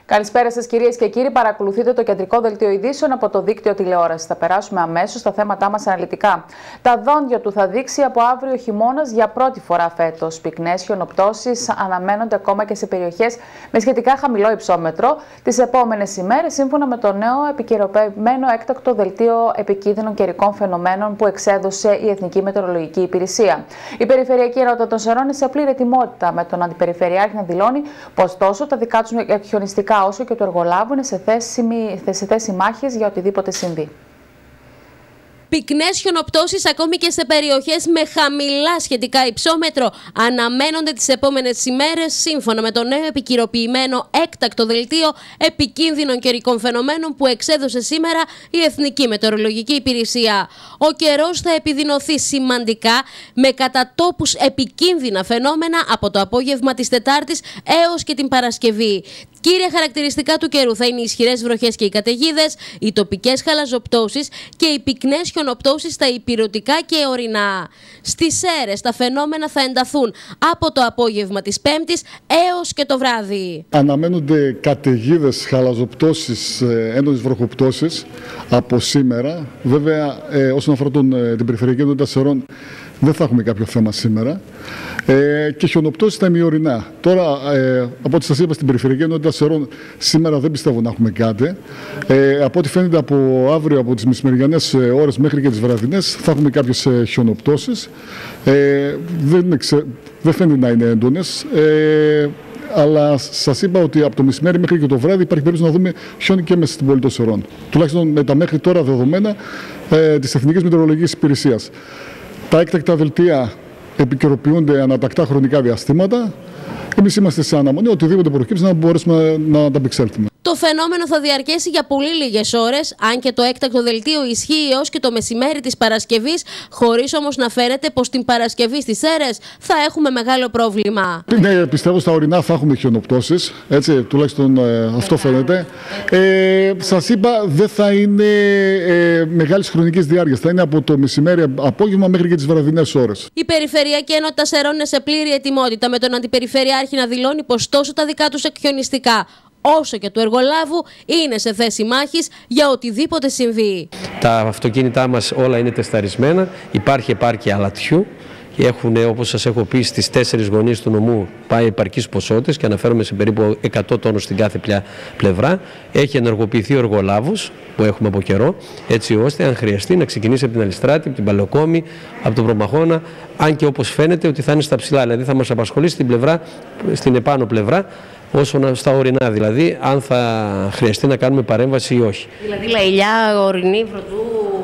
Καλησπέρα σας κυρίες και κύριοι. Παρακολουθείτε το κεντρικό δελτίο ειδήσεων από το δίκτυο τηλεόρασης. Θα περάσουμε αμέσως στα θέματά μας αναλυτικά. Τα δόντια του θα δείξει από αύριο χειμώνας για πρώτη φορά φέτος. Πυκνές χιονοπτώσεις αναμένονται ακόμα και σε περιοχές με σχετικά χαμηλό υψόμετρο τις επόμενες ημέρες, σύμφωνα με το νέο επικαιροποιημένο έκτακτο δελτίο επικίνδυνων καιρικών φαινομένων που εξέδωσε η Εθνική Μετεωρολογική Υπηρεσία. Η Περιφερειακή Ενότητα των Σερών είναι σε πλήρη ετοιμότητα, με τον Αντιπεριφερειάρχη να δηλώνει πως τόσο τα δικά τους χιονιστικά όσο και του εργολάβου είναι σε θέση μάχης για οτιδήποτε συμβεί. Πυκνές χιονοπτώσεις ακόμη και σε περιοχές με χαμηλά σχετικά υψόμετρο αναμένονται τις επόμενες ημέρες, σύμφωνα με το νέο επικαιροποιημένο έκτακτο δελτίο επικίνδυνων καιρικών φαινομένων που εξέδωσε σήμερα η Εθνική Μετεωρολογική Υπηρεσία. Ο καιρός θα επιδεινωθεί σημαντικά με κατά τόπους επικίνδυνα φαινόμενα από το απόγευμα της Τετάρτης έως και την Παρασκευή. Κύρια χαρακτηριστικά του καιρού θα είναι οι ισχυρές βροχές και οι καταιγίδες, οι τοπικές χαλαζοπτώσεις και οι πυκνές χιονοπτώσεις στα ηπειρωτικά και ορεινά. Στις Σέρρες τα φαινόμενα θα ενταθούν από το απόγευμα της Πέμπτης έως και το βράδυ. Αναμένονται καταιγίδες, χαλαζοπτώσεις, έντονες βροχοπτώσεις από σήμερα. Βέβαια, όσον αφορά την Περιφερειακή Ενότητα Σερών, δεν θα έχουμε κάποιο θέμα σήμερα. Και χιονοπτώσεις στα ημιορεινά. Τώρα, από ό,τι σας είπα, στην Περιφερειακή Ενότητα Σερών σήμερα δεν πιστεύω να έχουμε κάτι. Από ό,τι φαίνεται από αύριο, από τις μεσημεριανές ώρες μέχρι και τις βραδινές, θα έχουμε κάποιες χιονοπτώσεις. Δεν φαίνεται να είναι έντονες. Αλλά σας είπα ότι από το μεσημέρι μέχρι και το βράδυ υπάρχει περίπτωση να δούμε χιόνι και μέσα στην πόλη των Σερών. Τουλάχιστον με τα μέχρι τώρα δεδομένα της Εθνικής Μετεωρολογικής Υπηρεσίας. Τα έκτακτα δελτία επικαιροποιούνται ανατακτά χρονικά διαστήματα. Εμείς είμαστε σε αναμονή, οτιδήποτε προκύψει να μπορέσουμε να ανταπεξέλθουμε. Το φαινόμενο θα διαρκέσει για πολύ λίγες ώρες, αν και το έκτακτο δελτίο ισχύει έως και το μεσημέρι της Παρασκευής, χωρίς όμως να φαίνεται πως την Παρασκευή στις Σέρρες θα έχουμε μεγάλο πρόβλημα. Ναι, πιστεύω στα ορεινά θα έχουμε χιονοπτώσεις, έτσι, τουλάχιστον αυτό φαίνεται. Σας είπα, δεν θα είναι μεγάλης χρονικής διάρκειας, θα είναι από το μεσημέρι απόγευμα μέχρι και τις βραδινές ώρες. Η Περιφερειακή Ενότητα Σερών είναι σε πλήρη ετοιμότητα, με τον Αντιπεριφερειάρχη να δηλώνει πως τόσο τα δικά τους εκχιονιστικά όσο και του εργολάβου είναι σε θέση μάχης για οτιδήποτε συμβεί. Τα αυτοκίνητά μας όλα είναι τεσταρισμένα, υπάρχει επάρκεια αλατιού. Έχουν, όπως σας έχω πει, στις 4 γωνίες του νομού πάει επαρκείς ποσότητες και αναφέρομαι σε περίπου 100 τόνους στην κάθε πλευρά. Έχει ενεργοποιηθεί ο εργολάβος που έχουμε από καιρό, έτσι ώστε αν χρειαστεί να ξεκινήσει από την Αλιστράτη, από την Παλαιοκόμη, από τον Προμαχώνα, αν και όπως φαίνεται ότι θα είναι στα ψηλά, δηλαδή θα μας απασχολήσει στην επάνω πλευρά, όσο στα ορεινά, δηλαδή αν θα χρειαστεί να κάνουμε παρέμβαση ή όχι. Δηλαδή λαϊλιά, ορεινή, βροντού,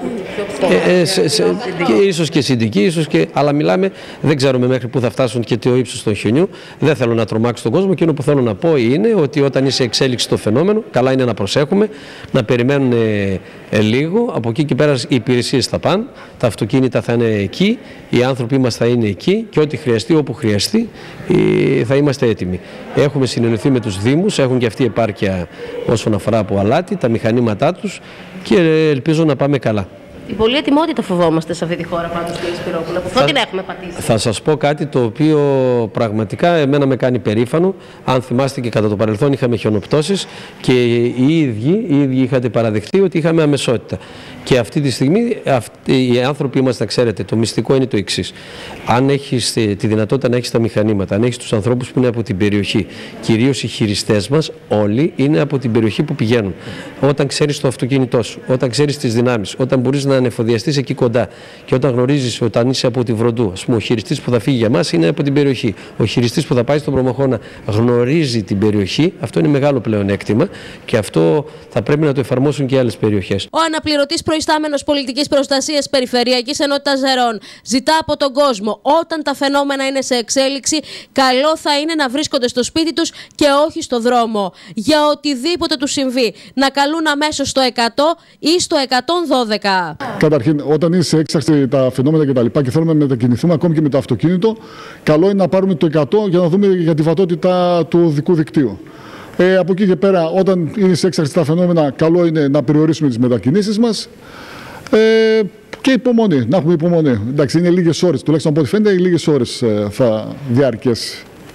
και ίσως και συντική, αλλά μιλάμε, δεν ξέρουμε μέχρι πού θα φτάσουν και το ύψος του χιονιού. Δεν θέλω να τρομάξω τον κόσμο. Εκείνο που θέλω να πω είναι ότι όταν είσαι εξέλιξη το φαινόμενο, καλά είναι να προσέχουμε, να περιμένουν λίγο. Από εκεί και πέρα οι υπηρεσίες θα πάνε, τα αυτοκίνητα θα είναι εκεί, οι άνθρωποι μας θα είναι εκεί και ό,τι χρειαστεί, όπου χρειαστεί, θα είμαστε έτοιμοι. Έχουμε συνεννοηθεί με τους Δήμους, έχουν και αυτή επάρκεια όσον αφορά από αλάτι, τα μηχανήματά τους και ελπίζω να πάμε καλά. Την πολλή ετοιμότητα φοβόμαστε σε αυτή τη χώρα πάντως, κύριε Σπυρόπουλο. Από την έχουμε πατήσει. Θα σας πω κάτι το οποίο πραγματικά εμένα με κάνει περήφανο. Αν θυμάστε και κατά το παρελθόν είχαμε χιονοπτώσεις και οι ίδιοι είχατε παραδεχτεί ότι είχαμε αμεσότητα. Και αυτή τη στιγμή οι άνθρωποι μας, να ξέρετε, το μυστικό είναι το εξής. Αν έχεις τη δυνατότητα να έχεις τα μηχανήματα, αν έχεις τους ανθρώπους που είναι από την περιοχή, κυρίως οι χειριστές μας όλοι είναι από την περιοχή που πηγαίνουν. Όταν ξέρεις το αυτοκίνητό σου, όταν ξέρεις τις δυνάμεις, όταν μπορείς να ανεφοδιαστείς εκεί κοντά και όταν γνωρίζεις όταν είσαι από τη Βροντού, ας πούμε, ο χειριστής που θα φύγει για μας είναι από την περιοχή. Ο χειριστής που θα πάει στον Προμαχώνα γνωρίζει την περιοχή. Αυτό είναι μεγάλο πλεονέκτημα και αυτό θα πρέπει να το εφαρμόσουν και άλλες περιοχές. Ο αναπληρωτής προϊστάμενος πολιτικής προστασίας Περιφερειακής Ενότητας Σερών ζητά από τον κόσμο, όταν τα φαινόμενα είναι σε εξέλιξη, καλό θα είναι να βρίσκονται στο σπίτι τους και όχι στο δρόμο. Για οτιδήποτε τους συμβεί, να καλούν αμέσως στο 100 ή στο 112. Καταρχήν, όταν είναι σε έξαρση τα φαινόμενα και θέλουμε να μετακινηθούμε ακόμη και με το αυτοκίνητο, καλό είναι να πάρουμε το 100 για να δούμε για τη βατότητα του οδικού δικτύου. Από εκεί και πέρα, όταν είναι σε έξαρση τα φαινόμενα, καλό είναι να περιορίσουμε τις μετακινήσεις μας και υπομονή, να έχουμε υπομονή. Εντάξει, είναι λίγες ώρες, τουλάχιστον από ό,τι φαίνεται, λίγες ώρες θα διάρκειες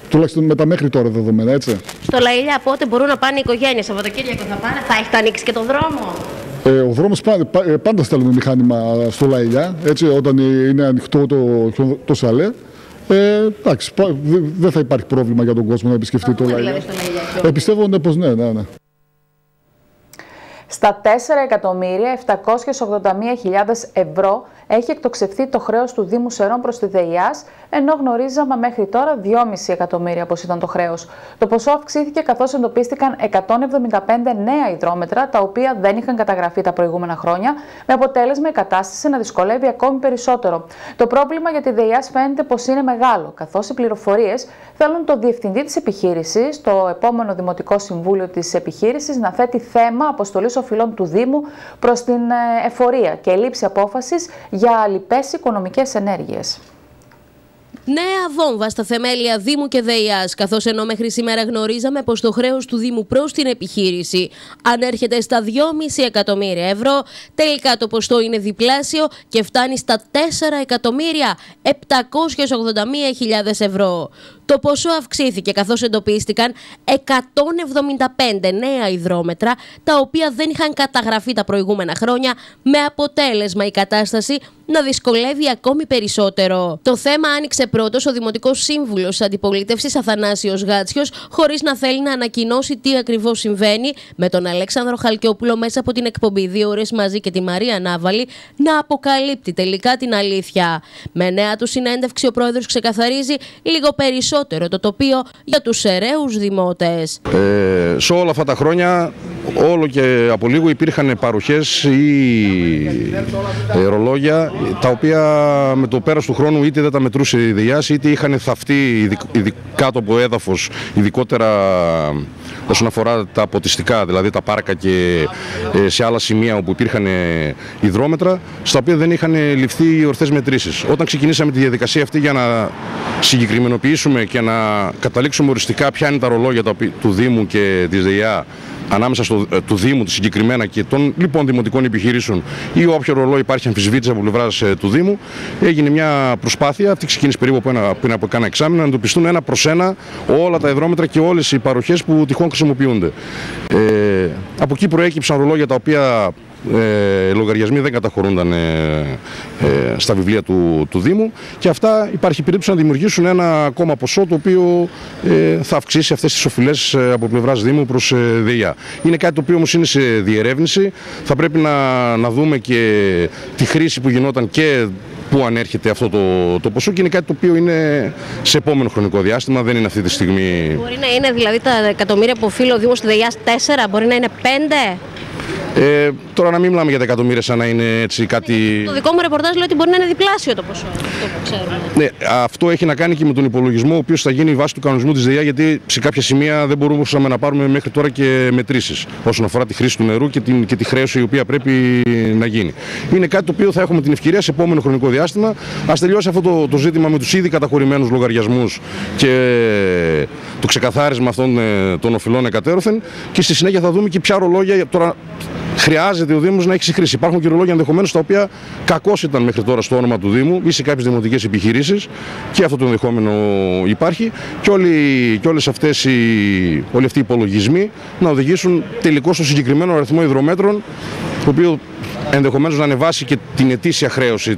τουλάχιστον με τα μέχρι τώρα δεδομένα, έτσι. Στο Λαΐλια πότε μπορούν να πάνε οι οικογένειες, Σαββατοκύριακο θα πάνε, θα έχετε ανοίξει και το δρόμο? Ο δρόμος πάντα στέλνουμε μηχάνημα στο Λαΐλια, έτσι, όταν είναι ανοιχτό το σαλέ. Εντάξει, δεν θα υπάρχει πρόβλημα για τον κόσμο να επισκεφτεί το Λαΐλια. Δηλαδή Πιστεύω πως ναι. Στα 4.781.000 ευρώ έχει εκτοξευθεί το χρέος του Δήμου Σερών προς τη ΔΕΙΑΣ, ενώ γνωρίζαμε μέχρι τώρα 2,5 εκατομμύρια πως ήταν το χρέος. Το ποσό αυξήθηκε καθώς εντοπίστηκαν 175 νέα υδρόμετρα, τα οποία δεν είχαν καταγραφεί τα προηγούμενα χρόνια, με αποτέλεσμα η κατάσταση να δυσκολεύει ακόμη περισσότερο. Το πρόβλημα για τη ΔΕΙΑΣ φαίνεται πως είναι μεγάλο, καθώς οι πληροφορίες θέλουν το διευθυντή της επιχείρησης, το επόμενο Δημοτικό Συμβούλιο της επιχείρησης, να θέτει θέμα αποστολής οφειλών του Δήμου προς την εφορία και λήψη απόφασης για λοιπές οικονομικές ενέργειες. Νέα βόμβα στα θεμέλια Δήμου και ΔΕΙΑΣ, καθώς ενώ μέχρι σήμερα γνωρίζαμε πως το χρέος του Δήμου προς την επιχείρηση ανέρχεται στα 2,5 εκατομμύρια ευρώ, τελικά το ποσό είναι διπλάσιο και φτάνει στα 4.781.000 ευρώ. Το ποσό αυξήθηκε καθώς εντοπίστηκαν 175 νέα υδρόμετρα, τα οποία δεν είχαν καταγραφεί τα προηγούμενα χρόνια, με αποτέλεσμα η κατάσταση να δυσκολεύει ακόμη περισσότερο. Το θέμα άνοιξε πρώτος ο Δημοτικός Σύμβουλος της Αντιπολίτευσης Αθανάσιος Γάτσιος, χωρίς να θέλει να ανακοινώσει τι ακριβώς συμβαίνει, με τον Αλέξανδρο Χαλκιόπουλο μέσα από την εκπομπή 2 ώρες μαζί και τη Μαρία Νάβαλη να αποκαλύπτει τελικά την αλήθεια. Με νέα του συνέντευξη ο πρόεδρος ξεκαθαρίζει λίγο περισσότερο το τοπίο για τους σεραίους δημότες. Σε όλα αυτά τα χρόνια, όλο και από λίγο υπήρχαν παροχές ή ρολόγια, τα οποία με το πέρας του χρόνου είτε δεν τα μετρούσε η ΔΕΙΑΣ, είτε είχαν θαυτεί κάτω από έδαφος, ειδικότερα όσον αφορά τα ποτιστικά, δηλαδή τα πάρκα και σε άλλα σημεία όπου υπήρχαν υδρόμετρα, στα οποία δεν είχαν ληφθεί οι ορθές μετρήσεις. Όταν ξεκινήσαμε τη διαδικασία αυτή για να συγκεκριμενοποιήσουμε και να καταλήξουμε οριστικά ποια είναι τα ρολόγια του Δήμου και της ΔΕΙΑ, ανάμεσα του Δήμου συγκεκριμένα και των λοιπόν δημοτικών επιχειρήσεων, ή όποιο ρολόι υπάρχει αμφισβήτηση από πλευράς του Δήμου, έγινε μια προσπάθεια, αυτή ξεκίνησε περίπου πριν από κάνα εξάμηνο, να εντοπιστούν ένα προς ένα όλα τα υδρόμετρα και όλες οι παροχές που τυχόν χρησιμοποιούνται. Από εκεί προέκυψαν ρολόγια τα οποία λογαριασμοί δεν καταχωρούνταν στα βιβλία του Δήμου, και αυτά υπάρχει περίπτωση να δημιουργήσουν ένα ακόμα ποσό, το οποίο θα αυξήσει αυτές τις οφειλές από πλευράς Δήμου προς ΔΕΙΑ. Είναι κάτι το οποίο όμως είναι σε διερεύνηση. Θα πρέπει να δούμε και τη χρήση που γινόταν και πού ανέρχεται αυτό το ποσό, και είναι κάτι το οποίο είναι σε επόμενο χρονικό διάστημα, δεν είναι αυτή τη στιγμή. Μπορεί να είναι δηλαδή τα εκατομμύρια που οφείλει ο Δήμος στη ΔΕΙΑΣ 4, μπορεί να είναι 5. Τώρα να μην μιλάμε για τα εκατομμύρια σαν να είναι έτσι κάτι. Το δικό μου ρεπορτάζ λέει ότι μπορεί να είναι διπλάσιο το ποσό. Αυτό που ξέρουμε. Ναι, αυτό έχει να κάνει και με τον υπολογισμό, ο οποίος θα γίνει βάσει του κανονισμού της ΔΕΙΑ, γιατί σε κάποια σημεία δεν μπορούσαμε να πάρουμε μέχρι τώρα και μετρήσεις όσον αφορά τη χρήση του νερού και τη χρέωση η οποία πρέπει να γίνει. Είναι κάτι το οποίο θα έχουμε την ευκαιρία σε επόμενο χρονικό διάστημα. Ας τελειώσει αυτό το ζήτημα με τους ήδη καταχωρημένους λογαριασμούς και το ξεκαθάρισμα αυτών των οφειλών εκατέρωθεν, και στη συνέχεια θα δούμε και ποια ρολόγια τώρα χρειάζεται ο Δήμος να έχει χρήση. Υπάρχουν και ρολόγια ενδεχομένως τα οποία κακώς ήταν μέχρι τώρα στο όνομα του Δήμου ή σε κάποιες δημοτικές επιχειρήσεις, και αυτό το ενδεχόμενο υπάρχει, και όλοι αυτοί οι υπολογισμοί να οδηγήσουν τελικώς στο συγκεκριμένο αριθμό υδρομέτρων, το οποίο ενδεχομένως να ανεβάσει και την ετήσια χρέωση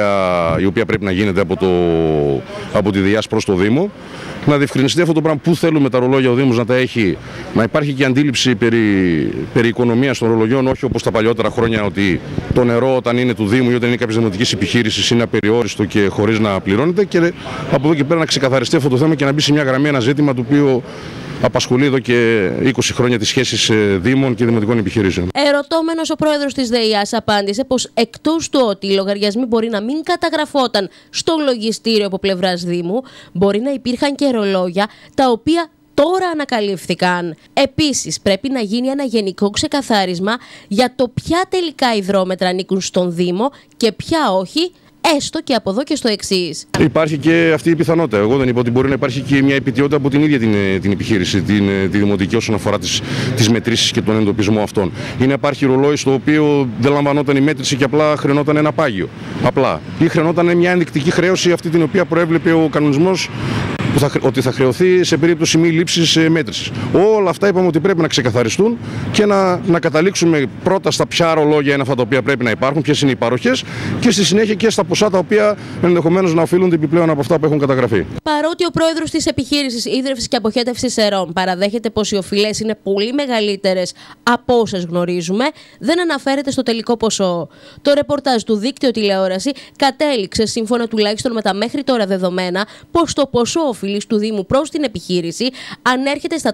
η οποία πρέπει να γίνεται από τη ΔΕΙΑΣ προς το Δήμο. Να διευκρινιστεί αυτό το πράγμα, πού θέλουμε τα ρολόγια ο Δήμος να τα έχει, να υπάρχει και αντίληψη περί οικονομίας των ρολογιών, όχι όπως τα παλιότερα χρόνια, ότι το νερό όταν είναι του Δήμου ή όταν είναι κάποιες δημοτικές επιχείρησεις είναι απεριόριστο και χωρίς να πληρώνεται, και από εδώ και πέρα να ξεκαθαριστεί αυτό το θέμα και να μπει σε μια γραμμή ένα ζήτημα το οποίο απασχολεί εδώ και 20 χρόνια τις σχέσεις Δήμων και δημοτικών επιχειρήσεων. Ερωτώμενος ο πρόεδρος της ΔΕΙΑΣ απάντησε πως εκτός του ότι οι λογαριασμοί μπορεί να μην καταγραφόταν στο λογιστήριο από πλευράς Δήμου, μπορεί να υπήρχαν και ρολόγια τα οποία τώρα ανακαλύφθηκαν. Επίσης, πρέπει να γίνει ένα γενικό ξεκαθάρισμα για το ποια τελικά υδρόμετρα ανήκουν στον Δήμο και ποια όχι, έστω και από εδώ και στο εξής. Υπάρχει και αυτή η πιθανότητα. Εγώ δεν είπα ότι μπορεί να υπάρχει και μια επιτιότητα από την ίδια την επιχείρηση, τη δημοτική, όσον αφορά τις μετρήσεις και τον εντοπισμό αυτών. Ή να υπάρχει ρολόι στο οποίο δεν λαμβανόταν η μέτρηση και απλά χρεωνόταν ένα πάγιο. Απλά. Ή χρεωνόταν μια ενδεικτική χρέωση, αυτή την οποία προέβλεπε ο κανονισμός, που ότι θα χρεωθεί σε περίπτωση μη λήψης μέτρησης. Όλα αυτά είπαμε ότι πρέπει να ξεκαθαριστούν και να καταλήξουμε πρώτα στα ποια ρολόγια είναι αυτά τα οποία πρέπει να υπάρχουν, ποιες είναι οι παροχές, και στη συνέχεια και στα ποσά τα οποία ενδεχομένως να οφείλονται επιπλέον από αυτά που έχουν καταγραφεί. Παρότι ο πρόεδρος της επιχείρησης ίδρυυσης και αποχέτευσης ΕΡΟΜ παραδέχεται πως οι οφειλές είναι πολύ μεγαλύτερες από όσες γνωρίζουμε, δεν αναφέρεται στο τελικό ποσό. Το ρεπορτάζ του Δίκτυο Τηλεόραση κατέληξε, σύμφωνα τουλάχιστον με τα μέχρι τώρα δεδομένα, πως το ποσό οφειλής του Δήμου προς την επιχείρηση ανέρχεται στα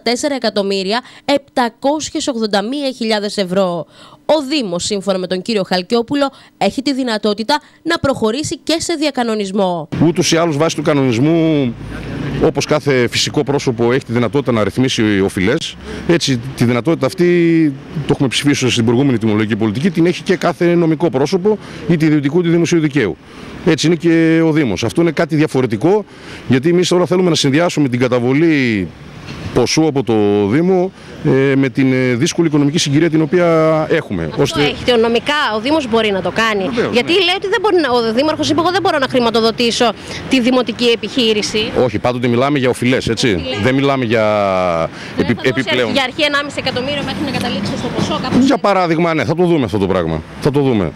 4.781.000 ευρώ. Ο Δήμος, σύμφωνα με τον κύριο Χαλκιόπουλο, έχει τη δυνατότητα να προχωρήσει και σε διακανονισμό. Ούτως ή άλλως, βάσει του κανονισμού, όπως κάθε φυσικό πρόσωπο έχει τη δυνατότητα να ρυθμίσει οφειλές, έτσι τη δυνατότητα αυτή, το έχουμε ψηφίσει στην προηγούμενη τιμολογική πολιτική, την έχει και κάθε νομικό πρόσωπο, είτε ιδιωτικού είτε δημοσίου δικαίου. Έτσι είναι και ο Δήμος. Αυτό είναι κάτι διαφορετικό, γιατί εμείς τώρα θέλουμε να συνδυάσουμε την καταβολή ποσού από το Δήμο με την δύσκολη οικονομική συγκυρία την οποία έχουμε. Αυτό έχετε νομικά, ο Δήμος μπορεί να το κάνει. Βεβαίως, γιατί λέει ότι δεν μπορεί ο Δήμαρχος είπε: εγώ δεν μπορώ να χρηματοδοτήσω τη δημοτική επιχείρηση. Όχι, πάντοτε μιλάμε για οφειλές, έτσι. Δεν μιλάμε για επιπλέον. Για αρχή 1,5 εκατομμύριο μέχρι να καταλήξετε στο ποσό, κάπως. Για παράδειγμα, ναι, θα το δούμε αυτό το πράγμα. Θα το δούμε.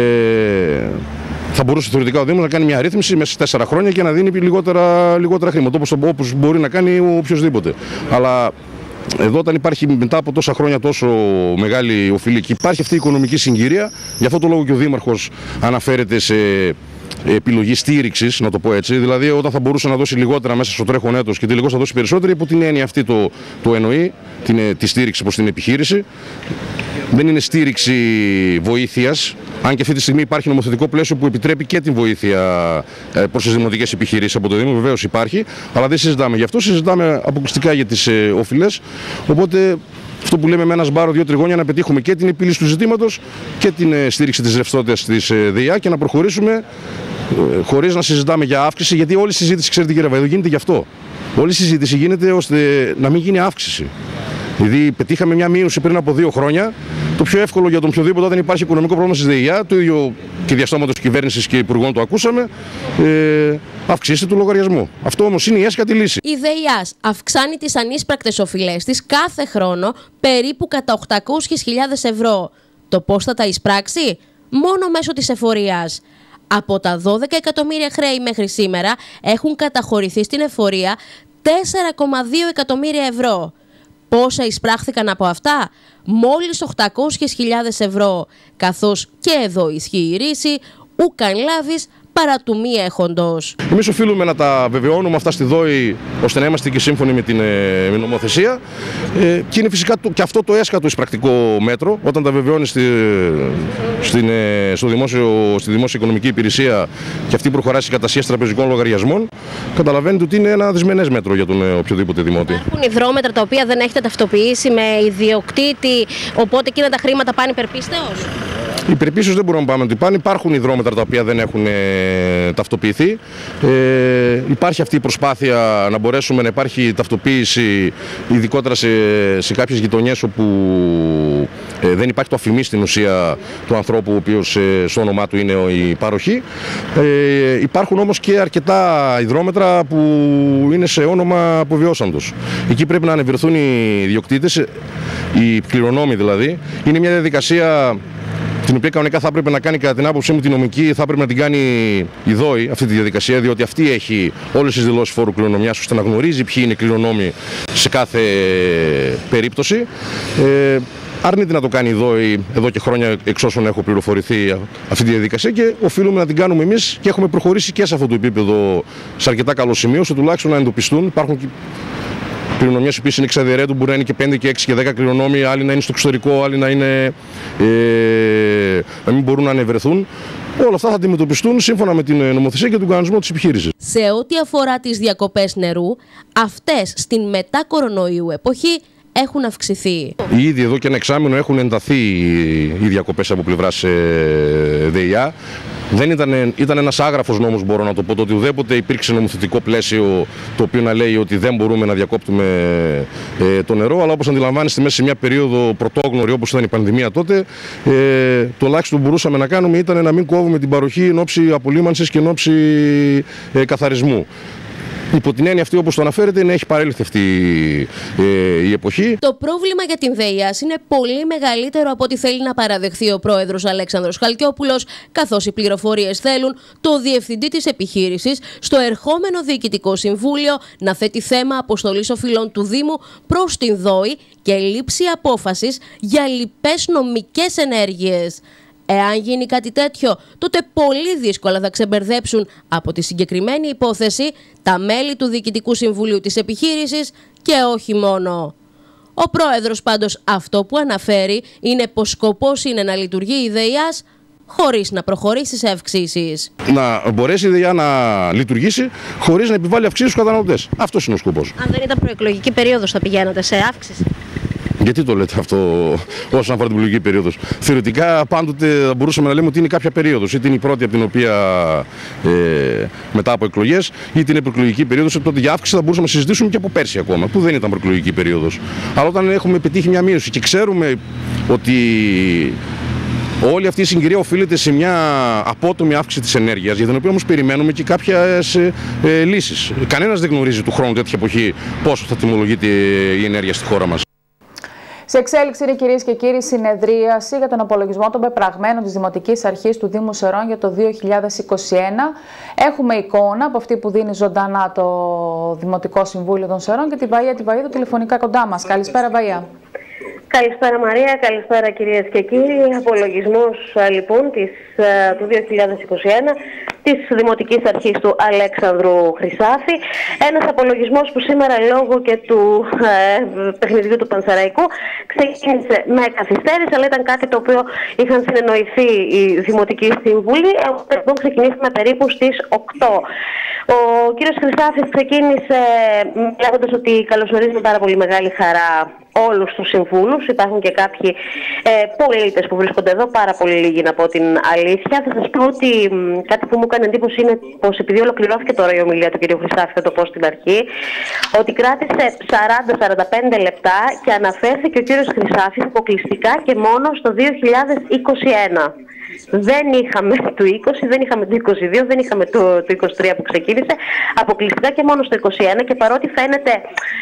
Θα μπορούσε θεωρητικά ο Δήμος να κάνει μια ρύθμιση μέσα σε 4 χρόνια και να δίνει λιγότερα χρήματα, όπως μπορεί να κάνει οποιοδήποτε. Αλλά εδώ, όταν υπάρχει μετά από τόσα χρόνια τόσο μεγάλη οφειλή και υπάρχει αυτή η οικονομική συγκυρία, γι' αυτό το λόγο και ο Δήμαρχος αναφέρεται σε επιλογή στήριξης, να το πω έτσι. Δηλαδή, όταν θα μπορούσε να δώσει λιγότερα μέσα στο τρέχον έτος και τελικώς θα δώσει περισσότερα, υπό την έννοια αυτή το εννοεί, τη στήριξη προς την επιχείρηση. Δεν είναι στήριξη βοήθειας, αν και αυτή τη στιγμή υπάρχει νομοθετικό πλαίσιο που επιτρέπει και την βοήθεια προς τις δημοτικές επιχειρήσεις από το Δήμο, βεβαίως υπάρχει, αλλά δεν συζητάμε γι' αυτό, συζητάμε αποκλειστικά για τις οφειλές. Οπότε, αυτό που λέμε με ένα σπάρο 2 τριγώνια, να πετύχουμε και την επίλυση του ζητήματος και την στήριξη της ρευστότητας της ΔΕΙΑ και να προχωρήσουμε χωρίς να συζητάμε για αύξηση, γιατί όλη η συζήτηση, ξέρετε κύριε Βαϊδό, γίνεται γι' αυτό. Όλη η συζήτηση γίνεται ώστε να μην γίνει αύξηση. Δηλαδή, πετύχαμε μια μείωση πριν από 2 χρόνια. Το πιο εύκολο για τον οποιοδήποτε, όταν υπάρχει οικονομικό πρόβλημα στη ΔΕΙΑ, το ίδιο και διαστόματος κυβέρνησης και υπουργών το ακούσαμε, αυξήστε το λογαριασμό. Αυτό όμως είναι η έσχατη λύση. Η ΔΕΙΑ αυξάνει τις ανίσπρακτες οφειλές της κάθε χρόνο περίπου κατά 800.000 ευρώ. Το πώς θα τα εισπράξει? Μόνο μέσω της εφορίας. Από τα 12 εκατομμύρια χρέη μέχρι σήμερα έχουν καταχωρηθεί στην εφορία 4,2 εκατομμύρια ευρώ. Πόσα εισπράχθηκαν από αυτά? Μόλις 800.000 ευρώ, καθώς και εδώ ισχύει η ρίση «ούκαν λάβεις παρά του μη έχοντος». Εμείς οφείλουμε να τα βεβαιώνουμε αυτά στη ΔΟΗ, ώστε να είμαστε και σύμφωνοι με την νομοθεσία, και είναι φυσικά και αυτό το έσχατο εισπρακτικό μέτρο. Όταν τα βεβαιώνει στη δημόσια οικονομική υπηρεσία και αυτή προχωράει στην κατασχέση τραπεζικών λογαριασμών, καταλαβαίνετε ότι είναι ένα δυσμενές μέτρο για τον οποιοδήποτε δημότη. Υπάρχουν υδρόμετρα τα οποία δεν έχετε ταυτοποιήσει με ιδιοκτήτη, οπότε εκείνα τα χρήματα πάνε υπερπίστεως? Υπερπίστεως δεν μπορούμε να πάμε ότι πάνε. Υπάρχουν υδρόμετρα τα οποία δεν έχουν ταυτοποιηθεί. Υπάρχει αυτή η προσπάθεια να μπορέσουμε να υπάρχει ταυτοποίηση, ειδικότερα σε κάποιες γειτονιές όπου δεν υπάρχει το αφημί στην ουσία του ανθρώπου, ο οποίος στο όνομά του είναι η παροχή. Υπάρχουν όμως και αρκετά υδρόμετρα που είναι σε όνομα αποβιώσαντος. Εκεί πρέπει να ανεβρεθούν οι ιδιοκτήτες, οι κληρονόμοι δηλαδή. Είναι μια διαδικασία την οποία κανονικά θα έπρεπε να κάνει, κατά την άποψή μου, τη νομική, θα έπρεπε να την κάνει η ΔΟΗ αυτή τη διαδικασία, διότι αυτή έχει όλες τις δηλώσεις φόρου κληρονομιάς, ώστε να γνωρίζει ποιοι είναι κληρονόμοι σε κάθε περίπτωση. Αρνείται να το κάνει η ΔΟΗ εδώ και χρόνια, εξ όσων έχω πληροφορηθεί, αυτή τη διαδικασία, και οφείλουμε να την κάνουμε εμείς και έχουμε προχωρήσει και σε αυτό το επίπεδο σε αρκετά καλό σημείο, ώστε τουλάχιστον να εντοπιστούν. Υπάρχουν κληρονομιές οι οποίες είναι εξαδιαιρέτου, μπορεί να είναι και 5 και 6 και 10 κληρονόμοι, άλλοι να είναι στο εξωτερικό, άλλοι να μην μπορούν να ανεβρεθούν. Όλα αυτά θα αντιμετωπιστούν σύμφωνα με την νομοθεσία και τον κανονισμό της επιχείρησης. Σε ό,τι αφορά τις διακοπές νερού, αυτές στην μετά κορονοϊού εποχή έχουν αυξηθεί. Ήδη εδώ και ένα εξάμηνο έχουν ενταθεί οι διακοπές από πλευράς ΔΕΙΑ. Ήταν ένας άγραφος νόμος, μπορώ να το πω, το ότι ουδέποτε υπήρξε νομοθετικό πλαίσιο το οποίο να λέει ότι δεν μπορούμε να διακόπτουμε το νερό, αλλά όπως αντιλαμβάνεστε, μέσα σε μια περίοδο πρωτόγνωρη όπως ήταν η πανδημία τότε, το ελάχιστο που μπορούσαμε να κάνουμε ήταν να μην κόβουμε την παροχή εν ώψη απολύμανσης και εν ώψη καθαρισμού. υπό την έννοια αυτή, όπως το αναφέρεται, έχει παρέλθει αυτή η εποχή. Το πρόβλημα για την ΔΕΙΑΣ είναι πολύ μεγαλύτερο από ό,τι θέλει να παραδεχθεί ο πρόεδρος Αλέξανδρος Χαλκιόπουλος, καθώς οι πληροφορίες θέλουν το διευθυντή της επιχείρησης στο ερχόμενο Διοικητικό Συμβούλιο να θέτει θέμα αποστολής οφειλών του Δήμου προς την ΔΟΗ και λήψη απόφασης για λοιπές νομικές ενέργειες. Εάν γίνει κάτι τέτοιο, τότε πολύ δύσκολα θα ξεμπερδέψουν από τη συγκεκριμένη υπόθεση τα μέλη του Διοικητικού Συμβουλίου της επιχείρησης και όχι μόνο. Ο πρόεδρος πάντως αυτό που αναφέρει είναι πως σκοπός είναι να λειτουργεί η ΔΕΙΑΣ χωρίς να προχωρήσει σε αυξήσεις. Να μπορέσει η ΔΕΙΑ να λειτουργήσει χωρίς να επιβάλλει αυξήσεις στους καταναλωτές. Αυτός είναι ο σκοπός. Αν δεν ήταν προεκλογική περίοδος, θα πηγαίνατε σε αύξηση? Γιατί το λέτε αυτό όσον αφορά την προεκλογική περίοδο? Θεωρητικά πάντοτε θα μπορούσαμε να λέμε ότι είναι κάποια περίοδος. Είτε είναι η πρώτη από την οποία μετά από εκλογές, είτε είναι προεκλογική περίοδος. Τότε για αύξηση θα μπορούσαμε να συζητήσουμε και από πέρσι ακόμα, που δεν ήταν προεκλογική περίοδος. Αλλά όταν έχουμε πετύχει μια μείωση και ξέρουμε ότι όλη αυτή η συγκυρία οφείλεται σε μια απότομη αύξηση της ενέργειας, για την οποία όμως περιμένουμε και κάποιες λύσεις. Κανένας δεν γνωρίζει του χρόνου τέτοια εποχή πόσο θα τιμολογείται η ενέργεια στη χώρα μας. Σε εξέλιξη είναι, κυρίες και κύριοι, συνεδρίαση για τον απολογισμό των πεπραγμένων της Δημοτικής Αρχής του Δήμου Σερών για το 2021. Έχουμε εικόνα από αυτή που δίνει ζωντανά το Δημοτικό Συμβούλιο των Σερών και τη Βαΐα Τιβαΐδου τηλεφωνικά κοντά μας. Καλησπέρα, Βαΐα. Καλησπέρα Μαρία, καλησπέρα κυρίες και κύριοι. Απολογισμός λοιπόν του 2021 της Δημοτικής Αρχής του Αλέξανδρου Χρυσάφη. Ένας απολογισμός που σήμερα λόγω και του παιχνιδιού του Πανσεραϊκού ξεκίνησε με καθυστέρηση, αλλά ήταν κάτι το οποίο είχαν συνεννοηθεί οι Δημοτικοί Σύμβουλοι. Λοιπόν, ξεκινήσαμε περίπου στις 8. Ο κύριος Χρυσάφης ξεκίνησε λέγοντας ότι καλωσορίζει με πάρα πολύ μεγάλη χαρά όλους τους συμβούλους. Υπάρχουν και κάποιοι πολίτες που βρίσκονται εδώ, πάρα πολύ λίγοι να πω την αλήθεια. Θα σας πω ότι κάτι που μου έκανε εντύπωση είναι πως, επειδή ολοκληρώθηκε τώρα η ομιλία του κ. Χρυσάφη, θα το πω στην αρχή, ότι κράτησε 40-45 λεπτά και αναφέρθηκε ο κ. Χρυσάφης αποκλειστικά και μόνο στο 2021. Δεν είχαμε το 20, δεν είχαμε το 22, δεν είχαμε το 23 που ξεκίνησε, αποκλειστικά και μόνο στο 21. Και παρότι φαίνεται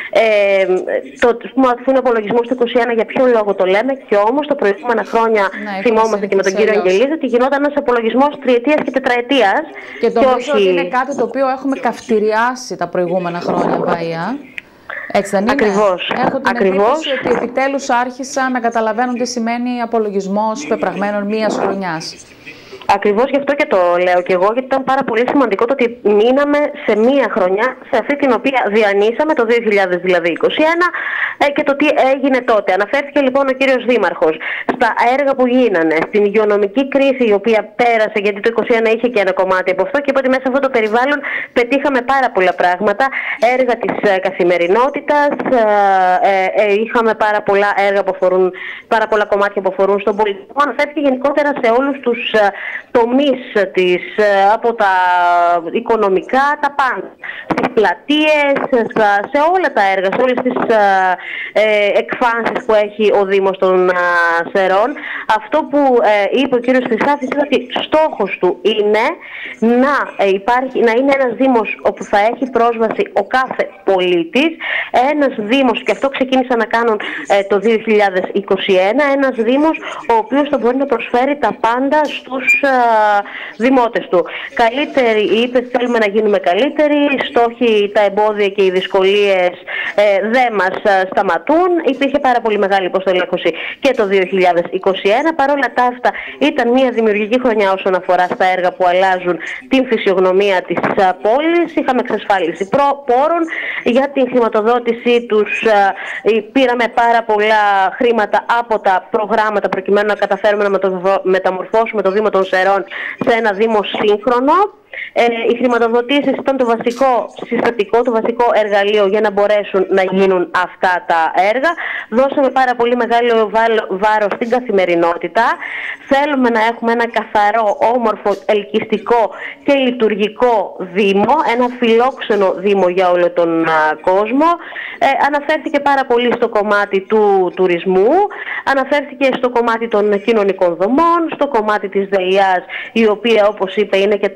αφού είναι απολογισμό στο 21, για ποιο λόγο το λέμε, και όμως τα προηγούμενα χρόνια θυμόμαστε και με τον κύριο Αγγελίδη ότι γινόταν ένας απολογισμός τριετίας και τετραετίας. Και νομίζω ότι είναι κάτι το οποίο έχουμε καυτηριάσει τα προηγούμενα χρόνια, Βαΐα. Έτσι δεν είναι? Ακριβώς. Έχω την εντύπωση ότι επιτέλους άρχισα να καταλαβαίνουν τι σημαίνει απολογισμός πεπραγμένων μίας χρονιάς. Ακριβώς γι' αυτό και το λέω και εγώ, γιατί ήταν πάρα πολύ σημαντικό το ότι μείναμε σε μία χρονιά, σε αυτή την οποία διανύσαμε, το 2021, και το τι έγινε τότε. Αναφέρθηκε λοιπόν ο κύριος Δήμαρχος στα έργα που γίνανε, στην υγειονομική κρίση η οποία πέρασε, γιατί το 2021 είχε και ένα κομμάτι από αυτό, και είπε ότι μέσα σε αυτό το περιβάλλον πετύχαμε πάρα πολλά πράγματα, έργα της καθημερινότητας, είχαμε πάρα πολλά έργα που αφορούν, πάρα πολλά κομμάτια που αφορούν στον πολιτισμό. Αναφέρθηκε γενικότερα σε όλους τους τομείς της, από τα οικονομικά, τα πάντα, στις πλατείες, σε όλα τα έργα, σε όλες τις εκφάνσεις που έχει ο Δήμος των Σερών. Αυτό που είπε ο κύριος Χρυσάφης είναι ότι στόχος του είναι να είναι ένας Δήμος όπου θα έχει πρόσβαση ο κάθε πολίτης, ένας Δήμος, και αυτό ξεκίνησαν να κάνουν το 2021, ένας Δήμος ο οποίος θα μπορεί να προσφέρει τα πάντα στους δημότες του. Καλύτεροι, είπε, θέλουμε να γίνουμε καλύτεροι, οι στόχοι, τα εμπόδια και οι δυσκολίες δεν μας σταματούν. Υπήρχε πάρα πολύ μεγάλη υποστελέχωση και το 2021. Παρ' όλα τα αυτά ήταν μια δημιουργική χρονιά όσον αφορά στα έργα που αλλάζουν την φυσιογνωμία της πόλης. Είχαμε εξασφάλιση πόρων για την χρηματοδότησή τους. Πήραμε πάρα πολλά χρήματα από τα προγράμματα προκειμένου να καταφέρουμε να μεταμορφώσουμε το Δήμο των Σερών σε ένα Δήμο σύγχρονο. Οι χρηματοδοτήσεις ήταν το βασικό συστατικό, το βασικό εργαλείο για να μπορέσουν να γίνουν αυτά τα έργα. Δώσαμε πάρα πολύ μεγάλο βάρος στην καθημερινότητα. Θέλουμε να έχουμε ένα καθαρό, όμορφο, ελκυστικό και λειτουργικό Δήμο, ένα φιλόξενο Δήμο για όλο τον κόσμο. Αναφέρθηκε πάρα πολύ στο κομμάτι του τουρισμού, αναφέρθηκε στο κομμάτι των κοινωνικών δομών, στο κομμάτι της ΔΕΙΑΣ, η οποία, όπως είπε, είναι και το κάμπος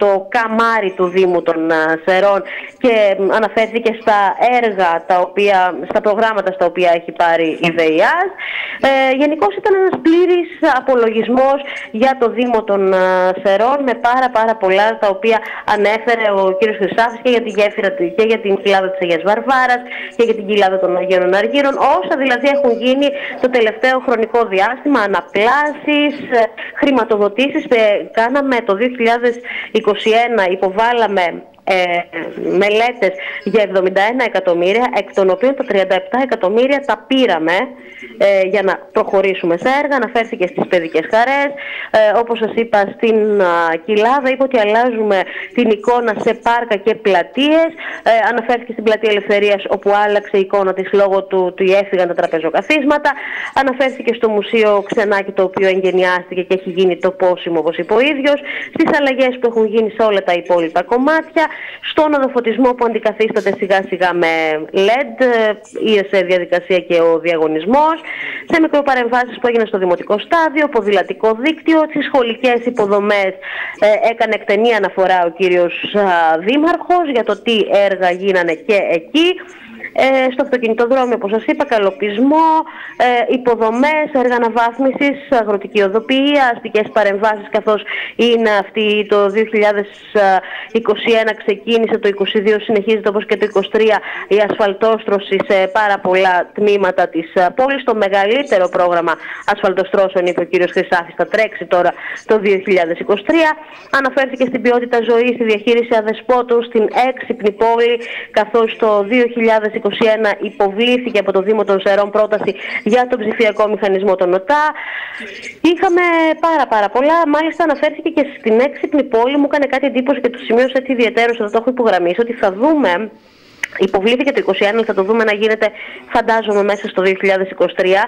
καμάρι του Δήμου των Σερών και αναφέρθηκε στα έργα, στα προγράμματα στα οποία έχει πάρει η ΔΕΙΑΣ. Γενικώς ήταν ένας πλήρης απολογισμός για το Δήμο των Σερών, με πάρα πολλά τα οποία ανέφερε ο κ. Χρυσάφης και για τη γέφυρα και για την κοιλάδα της Αγίας Βαρβάρας και για την κοιλάδα των Αγίων Αργύρων, όσα δηλαδή έχουν γίνει το τελευταίο χρονικό διάστημα, αναπλάσεις, χρηματοδοτήσεις. Κάναμε το 2021, υποβάλαμε μελέτες για 71 εκατομμύρια, εκ των οποίων τα 37 εκατομμύρια τα πήραμε για να προχωρήσουμε σε έργα. Αναφέρθηκε στις παιδικές χαρές, όπως σας είπα στην κοιλάδα, είπε ότι αλλάζουμε την εικόνα σε πάρκα και πλατείες. Αναφέρθηκε στην πλατεία Ελευθερίας, όπου άλλαξε η εικόνα της λόγω του ότι έφυγαν τα τραπεζοκαθίσματα. Αναφέρθηκε στο Μουσείο Ξενάκη, το οποίο εγκαινιάστηκε και έχει γίνει τοπόσιμο, όπως είπε ο ίδιος. Στις αλλαγές που έχουν γίνει σε όλα τα υπόλοιπα κομμάτια. Στον οδοφωτισμό που αντικαθίσταται σιγά σιγά με LED, ή σε διαδικασία και ο διαγωνισμός, σε μικροπαρεμβάσεις που έγιναν στο δημοτικό στάδιο, ποδηλατικό δίκτυο, στις σχολικές υποδομές έκανε εκτενή αναφορά ο κύριος Δήμαρχος για το τι έργα γίνανε και εκεί. Στο αυτοκινητοδρόμιο, όπως σας είπα, καλοπισμό, υποδομές, έργα αναβάθμισης, αγροτική οδοποιία, αστικές παρεμβάσεις, καθώς είναι αυτή το 2021 ξεκίνησε, το 2022 συνεχίζεται όπως και το 2023 η ασφαλτόστρωση σε πάρα πολλά τμήματα της πόλης. Το μεγαλύτερο πρόγραμμα ασφαλτοστρώσεων, είπε ο κύριος Χρυσάφης, θα τρέξει τώρα το 2023. Αναφέρθηκε στην ποιότητα ζωής, στη διαχείριση αδεσπότων, στην έξυπνη πόλη, καθώς το 2021 υποβλήθηκε από το Δήμο των Σερών πρόταση για τον ψηφιακό μηχανισμό των ΟΤΑ. Είχαμε πάρα πολλά. Μάλιστα αναφέρθηκε και στην έξυπνη πόλη. Μου έκανε κάτι εντύπωση και το σημείωσα έτσι ιδιαίτερος, θα το έχω υπογραμμίσει, ότι θα δούμε. Υποβλήθηκε το 2021, θα το δούμε να γίνεται, φαντάζομαι, μέσα στο 2023.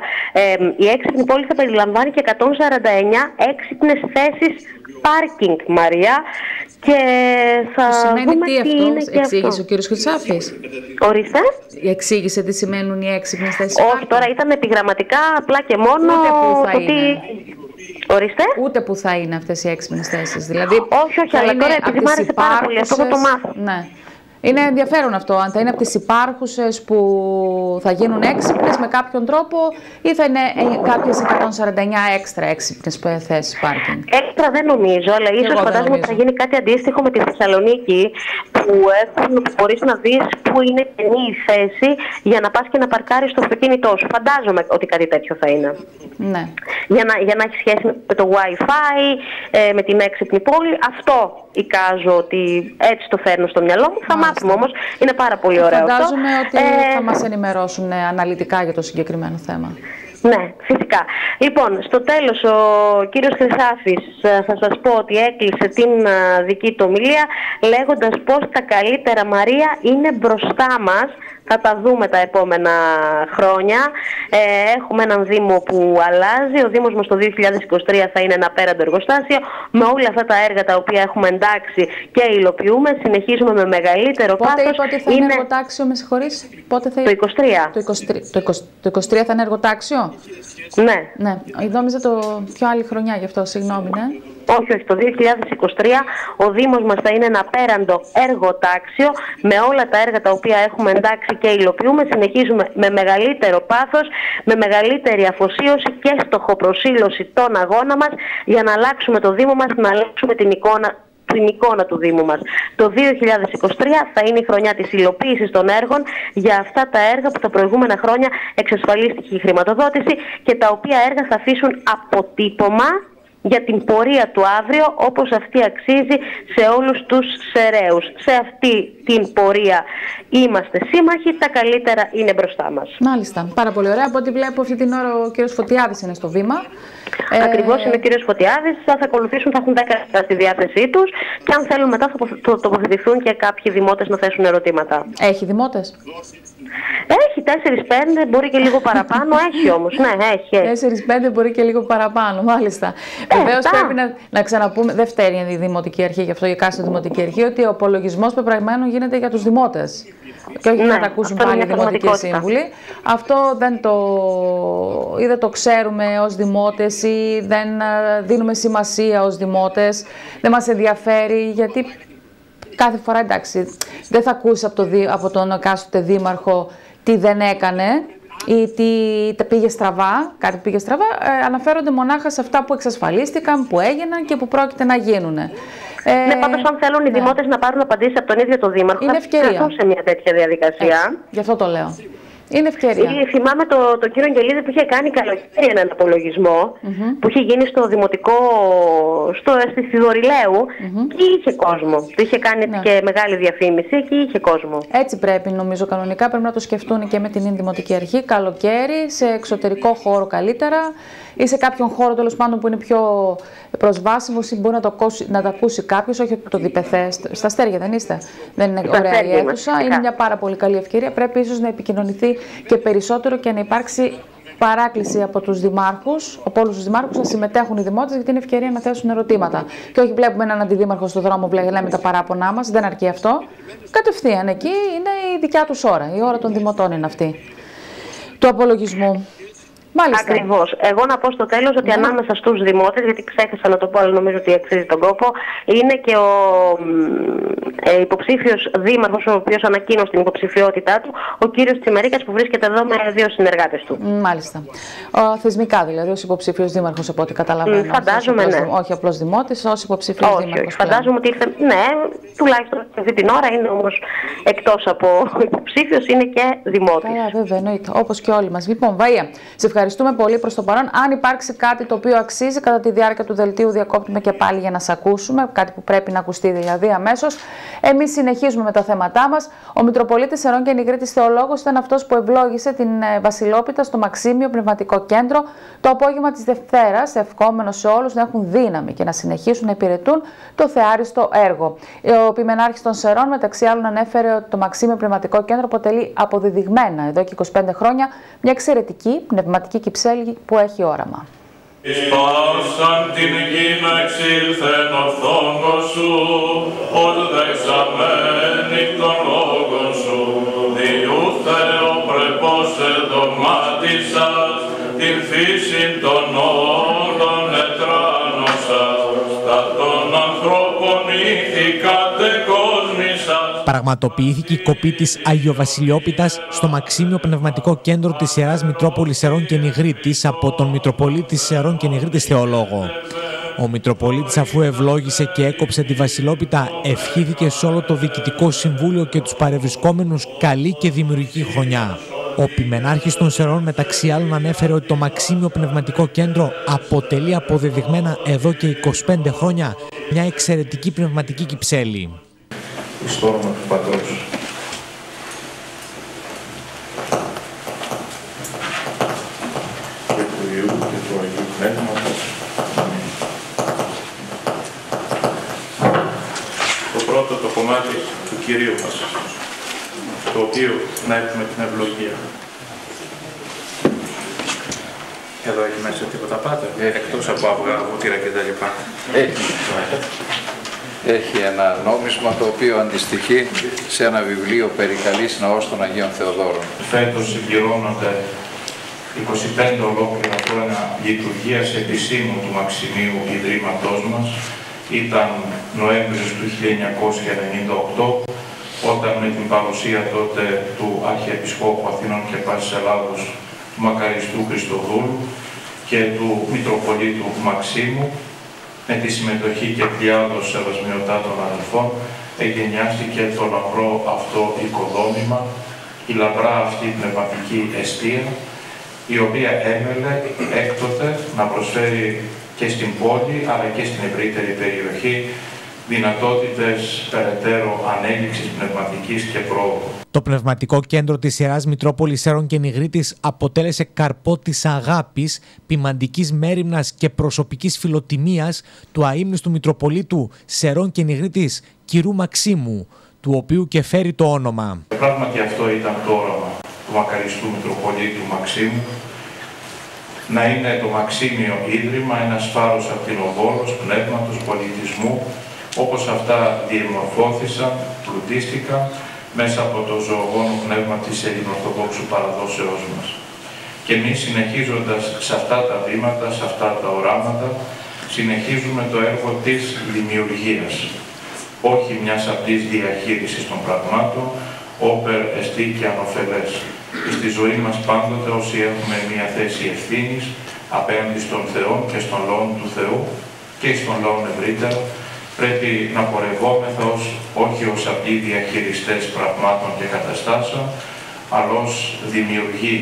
Η έξυπνη πόλη θα περιλαμβάνει και 149 έξυπνες θέσεις πάρκινγκ, Μαρία. Και θα δούμε τι αυτό, είναι και εξήγησε αυτό. Ο κύριος Χρυσάφης. Ορίστε. Εξήγησε τι σημαίνουν οι έξυπνες θέσεις πάρκινγκ. πάρκινγκ. Τώρα ήταν επιγραμματικά, απλά και μόνο το τι... Ορίστε. Ούτε που θα είναι αυτές οι έξυπνες θέσεις. Δηλαδή, όχι, αλλά τώρα επειδή μου άρεσε πάρα πολύ αυτό θα το μάθω. Ναι. Είναι ενδιαφέρον αυτό, αν θα είναι από τις υπάρχουσες που θα γίνουν έξυπνες με κάποιον τρόπο ή θα είναι κάποιες 149 έξτρα έξυπνες θέσεις πάρκινγκ. Έξτρα δεν νομίζω, αλλά ίσως φαντάζομαι ότι θα γίνει κάτι αντίστοιχο με τη Θεσσαλονίκη, που μπορείς να δεις που είναι καινή η θέση για να πας και να παρκάρεις το αυτοκίνητό σου. Φαντάζομαι ότι κάτι τέτοιο θα είναι. Ναι. Για να έχει σχέση με το Wi-Fi, με την έξυπνη πόλη. Αυτό εικάζω ότι έτσι το φέρνω στο μυαλό μου. Θα μάθουμε όμως. Είναι πάρα πολύ ωραίο αυτό. Φαντάζομαι ότι θα μας ενημερώσουν αναλυτικά για το συγκεκριμένο θέμα. Ναι, φυσικά. Λοιπόν, στο τέλος ο κύριος Χρυσάφης θα σας πω ότι έκλεισε την δική του ομιλία λέγοντας πως τα καλύτερα, Μαρία, είναι μπροστά μας. Θα τα δούμε τα επόμενα χρόνια. Έχουμε έναν Δήμο που αλλάζει. Ο Δήμος μας το 2023 θα είναι ένα απέραντο εργοστάσιο. Με όλα αυτά τα έργα τα οποία έχουμε εντάξει και υλοποιούμε, συνεχίζουμε με μεγαλύτερο πάθος. Πότε είπε ότι θα είναι εργοτάξιο, με συγχωρείς? Πότε θα... Το 23. Το 23 θα είναι εργοτάξιο? Ναι. Ναι. Νόμιζα το πιο άλλη χρονιά, γι' αυτό συγγνώμη, ναι. Όχι, το 2023 ο Δήμος μας θα είναι ένα απέραντο εργοτάξιο με όλα τα έργα τα οποία έχουμε εντάξει και υλοποιούμε. Συνεχίζουμε με μεγαλύτερο πάθος, με μεγαλύτερη αφοσίωση και στοχοπροσήλωση τον αγώνα μας για να αλλάξουμε το Δήμο μας, να αλλάξουμε την εικόνα του Δήμου μας. Το 2023 θα είναι η χρονιά της υλοποίησης των έργων για αυτά τα έργα που τα προηγούμενα χρόνια εξασφαλίστηκε η χρηματοδότηση και τα οποία έργα θα αφήσουν αποτύπωμα για την πορεία του αύριο, όπως αυτή αξίζει σε όλους τους Σεραίους. Σε αυτή την πορεία είμαστε σύμμαχοι, τα καλύτερα είναι μπροστά μας. Μάλιστα. Πάρα πολύ ωραία. Από ό,τι βλέπω αυτή την ώρα ο κύριος Φωτιάδης είναι στο βήμα. Ακριβώς, είναι ο κύριος Φωτιάδης. Θα ακολουθήσουν, θα έχουν 10 λεπτά στη διάθεσή τους και αν θέλουν μετά θα τοποθετηθούν και κάποιοι δημότες να θέσουν ερωτήματα. Έχει δημότες? Έχει 4-5, μπορεί και λίγο παραπάνω. Έχει όμως, ναι, έχει. 4-5 μπορεί και λίγο παραπάνω, μάλιστα. Βεβαίως πρέπει να ξαναπούμε, δεν φταίει η Δημοτική Αρχή, γι' αυτό η κάθε Δημοτική Αρχή, ότι ο απολογισμός πεπραγμένων γίνεται για τους δημότες. Και όχι να τα ακούσουν πάλι οι δημοτικοί σύμβουλοι. Αυτό δεν το ξέρουμε ως δημότες ή δεν δίνουμε σημασία ως δημότες. Δεν μας ενδιαφέρει, γιατί κάθε φορά, εντάξει, δεν θα ακούσει από τον εκάστοτε δήμαρχο τι δεν έκανε ή τι πήγε στραβά, κάτι πήγε στραβά. Αναφέρονται μονάχα σε αυτά που εξασφαλίστηκαν, που έγιναν και που πρόκειται να γίνουν. Ναι, πάντως αν θέλουν οι δημότες να πάρουν απαντήσεις από τον ίδιο τον δήμαρχο, είναι ευκαιρία. Θα σε μια τέτοια διαδικασία. Έτσι, γι' αυτό το λέω. Είναι ευκαιρία. Θυμάμαι τον κύριο Αγγελίδη που είχε κάνει καλοκαίρι έναν απολογισμό που είχε γίνει στο δημοτικό, στη Δωρηλαίου και είχε κόσμο. Του είχε κάνει και μεγάλη διαφήμιση και είχε κόσμο. Έτσι πρέπει, νομίζω, κανονικά πρέπει να το σκεφτούν και με την Δημοτική Αρχή. Καλοκαίρι, σε εξωτερικό χώρο καλύτερα ή σε κάποιον χώρο τέλος πάντων που είναι πιο προσβάσιμος ή μπορεί να το ακούσει κάποιος, όχι το διπεθέ. Στα Αστέρια δεν είστε? Δεν είναι ωραία η αίθουσα. Είναι μια πάρα πολύ καλή ευκαιρία. Πρέπει ίσως να επικοινωνηθεί και περισσότερο και να υπάρξει παράκληση από τους δημάρχους, από όλους τους δημάρχους, να συμμετέχουν οι δημότες, γιατί είναι ευκαιρία να θέσουν ερωτήματα. Και όχι βλέπουμε έναν αντιδήμαρχο στον δρόμο, λέμε τα παράπονά μας, δεν αρκεί αυτό. Κατευθείαν εκεί είναι η δικιά τους ώρα. Η ώρα των δημοτών είναι αυτή. Του απολογισμού. Μάλιστα. Ακριβώς. Εγώ να πω στο τέλος ότι ανάμεσα στους δημότες, γιατί ξέχασα να το πω, αλλά νομίζω ότι αξίζει τον κόπο, είναι και ο υποψήφιος δήμαρχος, ο οποίος ανακοίνωσε την υποψηφιότητά του, ο κύριος Τσιμερίκας, που βρίσκεται εδώ με 2 συνεργάτες του. Μάλιστα. Θεσμικά δηλαδή, ως υποψήφιος δήμαρχος, από ό,τι καταλαβαίνω. Φαντάζομαι, ναι. Όχι απλώς δημότης, ως υποψήφιος δήμαρχος. Όχι. Φαντάζομαι ότι ήρθε. Ναι, τουλάχιστον αυτή την ώρα είναι όμως εκτός από υποψήφιος, είναι και δημότης. Καλά, βέβαια, εννοείται. Όπως και όλοι μας. Λοιπόν, Βαΐα, σε ευχαριστούμε πολύ προς το παρόν. Αν υπάρξει κάτι το οποίο αξίζει κατά τη διάρκεια του δελτίου, διακόπτουμε και πάλι για να σε ακούσουμε. Κάτι που πρέπει να ακουστεί δηλαδή αμέσως. Εμείς συνεχίζουμε με τα θέματά μας. Ο Μητροπολίτης Σερών και Νιγρήτης Θεολόγος ήταν αυτός που ευλόγησε την Βασιλόπιτα στο Μαξίμιο Πνευματικό Κέντρο το απόγευμα της Δευτέρας, ευχόμενος σε όλους να έχουν δύναμη και να συνεχίσουν να υπηρετούν το θεάριστο έργο. Ο Ποιμενάρχης των Σερών, μεταξύ άλλων, ανέφερε ότι το Μαξίμιο Πνευματικό Κέντρο αποτελεί αποδεδειγμένα εδώ και 25 χρόνια μια εξαιρετική πνευματική κυψέλη που έχει όραμα. Σπάσαν την γη να εξήλθεν ορθόγκος σου, οδ δεξαμένη των λόγων σου, διού Θεοπρεπώς εδογμάτισας, την φύση των όλων ετράνωσας, τα των ανθρώπων ηθικάτε κόσμησας. Πραγματοποιήθηκε η κοπή της Αγιοβασιλιόπιτας στο Μαξίμιο Πνευματικό Κέντρο της Ιεράς Μητρόπολης Σερών και Νιγρήτης από τον Μητροπολίτη Σερών και Νιγρήτης Θεολόγο. Ο Μητροπολίτης, αφού ευλόγησε και έκοψε τη Βασιλόπιτα, ευχήθηκε σε όλο το Διοικητικό Συμβούλιο και τους παρευρισκόμενους καλή και δημιουργική χρονιά. Ο Ποιμενάρχης των Σερών, μεταξύ άλλων, ανέφερε ότι το Μαξίμιο Πνευματικό Κέντρο αποτελεί αποδεδειγμένα εδώ και 25 χρόνια μια εξαιρετική πνευματική κυψέλη. Εις το όνομα του Πατρός και του Υιού και του Αγίου Πνεύματος. Αμήν. Το πρώτο το κομμάτι του Κυρίου μας, το οποίο να έχουμε την ευλογία. Εδώ έχει μέσα τίποτα πάτε, εκτός από αυγά, βούτυρα κτλ. Έχει ένα νόμισμα το οποίο αντιστοιχεί σε ένα βιβλίο περικαλής Ναός των Αγίων Θεοδόρων. Φέτος συμπληρώνονται 25 ολόκληρα χρόνια λειτουργίας επισήμου του Μαξιμίου Ιδρύματός μας. Ήταν Νοέμβρης του 1998, όταν με την παρουσία τότε του Αρχιεπισκόπου Αθηνών και Πάσης Ελλάδος, του Μακαριστού Χριστοδούλου και του Μητροπολίτου Μαξίμου, με τη συμμετοχή και πλειάδος σεβασμιωτάτων αδελφών, εγγενιάστηκε το λαμπρό αυτό οικοδόμημα, η λαμπρά αυτή πνευματική εστία, η οποία έμελε έκτοτε να προσφέρει και στην πόλη, αλλά και στην ευρύτερη περιοχή, δυνατότητες περαιτέρω ανέλυξης πνευματικής και πρόοδου. Το Πνευματικό Κέντρο της Ιεράς Μητρόπολης Σερών και Νιγρήτης αποτέλεσε καρπό της αγάπης, ποιμαντικής μέριμνας και προσωπικής φιλοτιμίας του αείμνηστου Μητροπολίτου Σερών και Νιγρήτης κ. Μαξίμου, του οποίου και φέρει το όνομα. Πράγματι αυτό ήταν το όραμα του μακαριστού Μητροπολίτου Μαξίμου, να είναι το Μαξίμιο Ίδρυμα ένας φάρος ακτινοβόλος πνεύματος, πολιτισμού, όπως αυτά διεμορφώθησαν, πλουτίστηκαν μέσα από το ζωογόνο πνεύμα της ελληνοορθοδόξου παραδόσεώς μας. Και εμείς, συνεχίζοντας σε αυτά τα βήματα, σε αυτά τα οράματα, συνεχίζουμε το έργο της δημιουργίας. όχι μιας απλής διαχείρισης των πραγμάτων, όπερ εστί και ανοφελές. Στη ζωή μας πάντοτε όσοι έχουμε μια θέση ευθύνης απέναντι στον Θεό και στον λαό του Θεού και στον λαό ευρύτερα, πρέπει να πορευόμεθα όχι ως απλοί διαχειριστές πραγμάτων και καταστάσεων, αλλά ως δημιουργοί,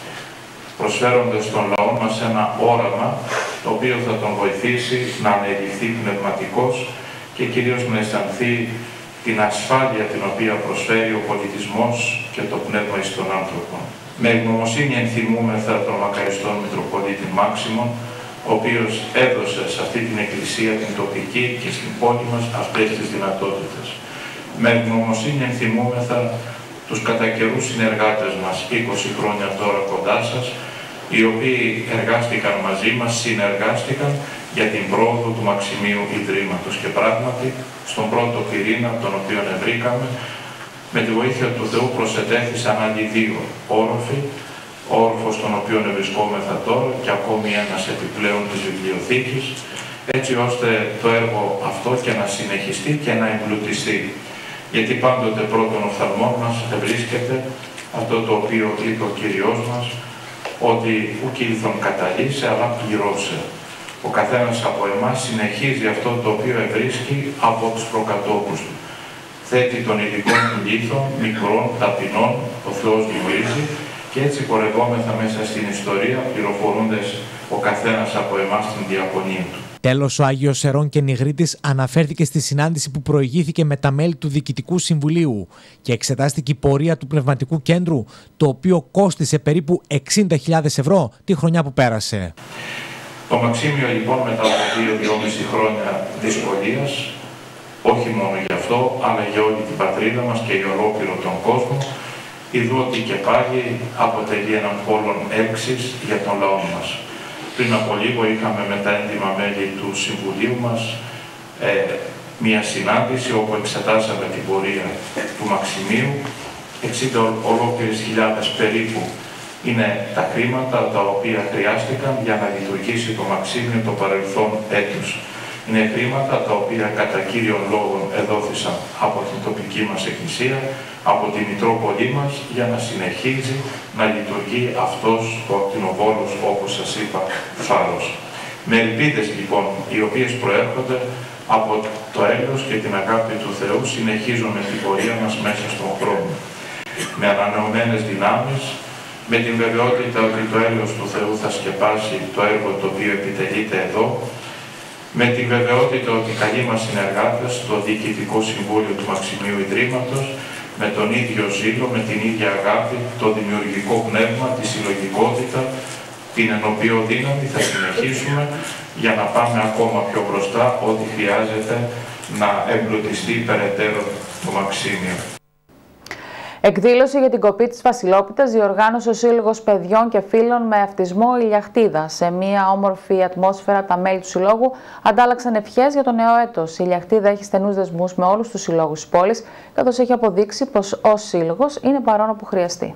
προσφέροντας στον λαό μας ένα όραμα το οποίο θα τον βοηθήσει να ανελιχθεί πνευματικός και κυρίως να αισθανθεί την ασφάλεια την οποία προσφέρει ο πολιτισμός και το πνεύμα εις τον άνθρωπο. Με ευγνωμοσύνη ενθυμούμεθα τον μακαριστόν Μητροπολίτη Μάξιμον, ο οποίος έδωσε σε αυτή την εκκλησία την τοπική και στην πόλη μας αυτές τις δυνατότητες. Με ευγνωμοσύνη ενθυμούμεθα τους κατά καιρούς συνεργάτες μας, 20 χρόνια τώρα κοντά σας, οι οποίοι εργάστηκαν μαζί μας, συνεργάστηκαν για την πρόοδο του Μαξιμίου Ιδρύματος και πράγματι στον πρώτο πυρήνα τον οποίο βρήκαμε, με τη βοήθεια του Θεού προσετέθησαν άλλοι δύο όροφοι, ο όροφος στον οποίο βρισκόμεθα τώρα και ακόμη ένας επιπλέον της βιβλιοθήκης, έτσι ώστε το έργο αυτό και να συνεχιστεί και να εμπλουτιστεί. Γιατί πάντοτε πρώτον οφθαλμόν μας βρίσκεται αυτό το οποίο είπε ο Κύριος μας, ότι ουκ ήλθον καταλύσε αλλά πληρώσε. Ο καθένας από εμάς συνεχίζει αυτό το οποίο ευρίσκει από τους προκατόχους του. Θέτει των ειδικών του λίθων, μικρών, ταπεινών, ο Θεός δημιουργεί και έτσι πορευόμεθα μέσα στην ιστορία, πληροφορούνται ο καθένας από εμάς την διακονία του. Τέλος, ο Άγιος Ερών Κενιγρίτης αναφέρθηκε στη συνάντηση που προηγήθηκε με τα μέλη του Διοικητικού Συμβουλίου και εξετάστηκε η πορεία του Πνευματικού Κέντρου, το οποίο κόστισε περίπου 60.000 ευρώ τη χρονιά που πέρασε. Το Μαξίμιο λοιπόν μετά από 2-2,5 χρόνια δυσκολίας, όχι μόνο για αυτό, αλλά για όλη την πατρίδα μας και για ολόκληρο τον κόσμο, ειδού ότι και πάλι αποτελεί έναν πόλον έλξης για τον λαό μας. Πριν από λίγο είχαμε με τα έντιμα μέλη του Συμβουλίου μας μια συνάντηση όπου εξετάσαμε την πορεία του Μαξιμίου. 60 ολόκληρες χιλιάδες περίπου είναι τα χρήματα τα οποία χρειάστηκαν για να λειτουργήσει το Μαξίμιο το παρελθόν έτος. Είναι χρήματα τα οποία κατά κύριον λόγων εδόθησαν από την τοπική μας εκκλησία, από τη Μητρόπολη μας, για να συνεχίζει να λειτουργεί αυτός ο ακτινοβόλος, όπως σας είπα, φάρος. Με ελπίδες λοιπόν, οι οποίες προέρχονται από το έλεος και την αγάπη του Θεού, συνεχίζουμε την πορεία μας μέσα στον χρόνο. Με ανανεωμένες δυνάμεις, με την βεβαιότητα ότι το έλεος του Θεού θα σκεπάσει το έργο το οποίο επιτελείται εδώ, με την βεβαιότητα ότι οι καλοί μας συνεργάτες, το Διοικητικό Συμβούλιο του Μαξιμίου Ιδρύματος, με τον ίδιο ζήλο, με την ίδια αγάπη, το δημιουργικό πνεύμα, τη συλλογικότητα, την ενοποιώ δύναμη, θα συνεχίσουμε για να πάμε ακόμα πιο μπροστά, ό,τι χρειάζεται να εμπλουτιστεί περαιτέρω το Μαξίμιο. Εκδήλωση για την κοπή της Βασιλόπιτας διοργάνωσε ο Σύλλογος Παιδιών και Φίλων με αυτισμό Ηλιαχτίδα. Σε μια όμορφη ατμόσφαιρα, τα μέλη του Συλλόγου αντάλλαξαν ευχές για το νέο έτος. Η Ηλιαχτίδα έχει στενούς δεσμούς με όλους τους συλλόγους της πόλης, καθώς έχει αποδείξει πως ως σύλλογος είναι παρόν όπου χρειαστεί.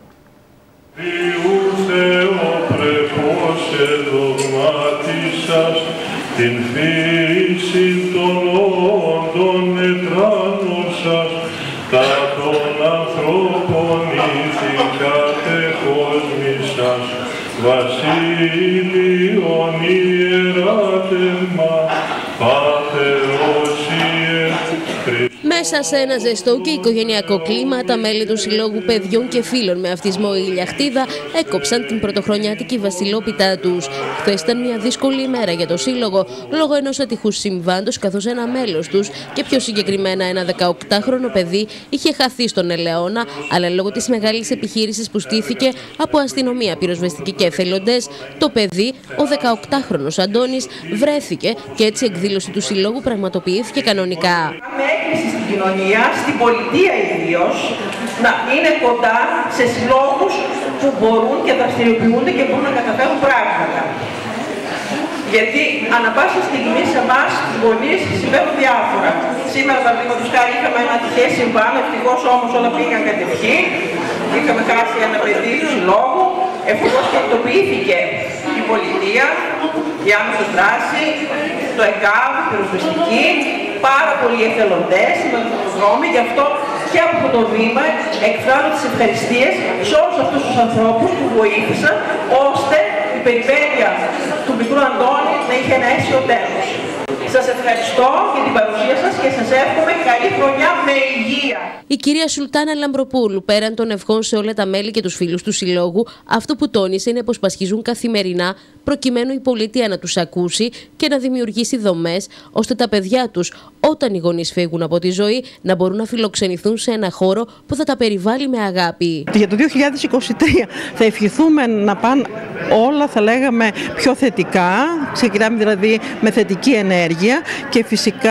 Την φύση των όντων ετράνων σας, τα των ανθρώπων ηθικάτε κόσμοι σας, βασίλειον ιεράτευμα, Πατερός Μέσα σε ένα ζεστό και οικογενειακό κλίμα, τα μέλη του Συλλόγου Παιδιών και Φίλων με αυτισμό Ηλιαχτίδα έκοψαν την πρωτοχρονιάτικη Βασιλόπιτά τους. Χθες ήταν μια δύσκολη ημέρα για το Σύλλογο, λόγω ενός ατυχούς συμβάντος, καθώς ένα μέλος τους, και πιο συγκεκριμένα ένα 18χρονο παιδί, είχε χαθεί στον Ελαιώνα, αλλά λόγω της μεγάλης επιχείρησης που στήθηκε από αστυνομία, πυροσβεστική και εθελοντές, το παιδί, ο 18χρονος Αντώνης, βρέθηκε και έτσι η εκδήλωση του Συλλόγου πραγματοποιήθηκε κανονικά. Στην κοινωνία, στην πολιτεία ιδίως, να είναι κοντά σε συλλόγους που μπορούν και δραστηριοποιούνται και μπορούν να καταφέρουν πράγματα. Γιατί ανά πάσα στιγμή σε εμάς, τους γονείς, συμβαίνουν διάφορα. Σήμερα, παραδείγματος χάρη, είχαμε ένα τυχαίο συμβάν, ευτυχώς όμως όλα πήγαν κατευχή. Είχαμε χάσει ένα παιδί του συλλόγου. Ευτυχώς κινητοποιήθηκε η πολιτεία, η άμεσος δράση, το ΕΚΑΒ, η πυροσβεστική. πάρα πολλοί εθελοντές, συμμετοχοδρόμοι, γι' αυτό και από αυτό το βήμα εκφράζω τις ευχαριστίες σε όλους αυτούς τους ανθρώπους που βοήθησαν ώστε η περιπέτεια του μικρού Αντώνη να είχε ένα αίσιο τέλος. Σας ευχαριστώ για την παρουσία σας και σας εύχομαι καλή χρονιά με υγεία. Η κυρία Σουλτάνα Λαμπροπούλου, πέραν των ευχών σε όλα τα μέλη και τους φίλους του Συλλόγου, αυτό που τόνισε είναι πως πασχίζουν καθημερινά προκειμένου η πολιτεία να τους ακούσει και να δημιουργήσει δομές ώστε τα παιδιά τους, όταν οι γονείς φύγουν από τη ζωή, να μπορούν να φιλοξενηθούν σε ένα χώρο που θα τα περιβάλλει με αγάπη. Για το 2023 θα ευχηθούμε να πάνε όλα, θα λέγαμε, πιο θετικά. Ξεκινάμε δηλαδή με θετική ενέργεια και φυσικά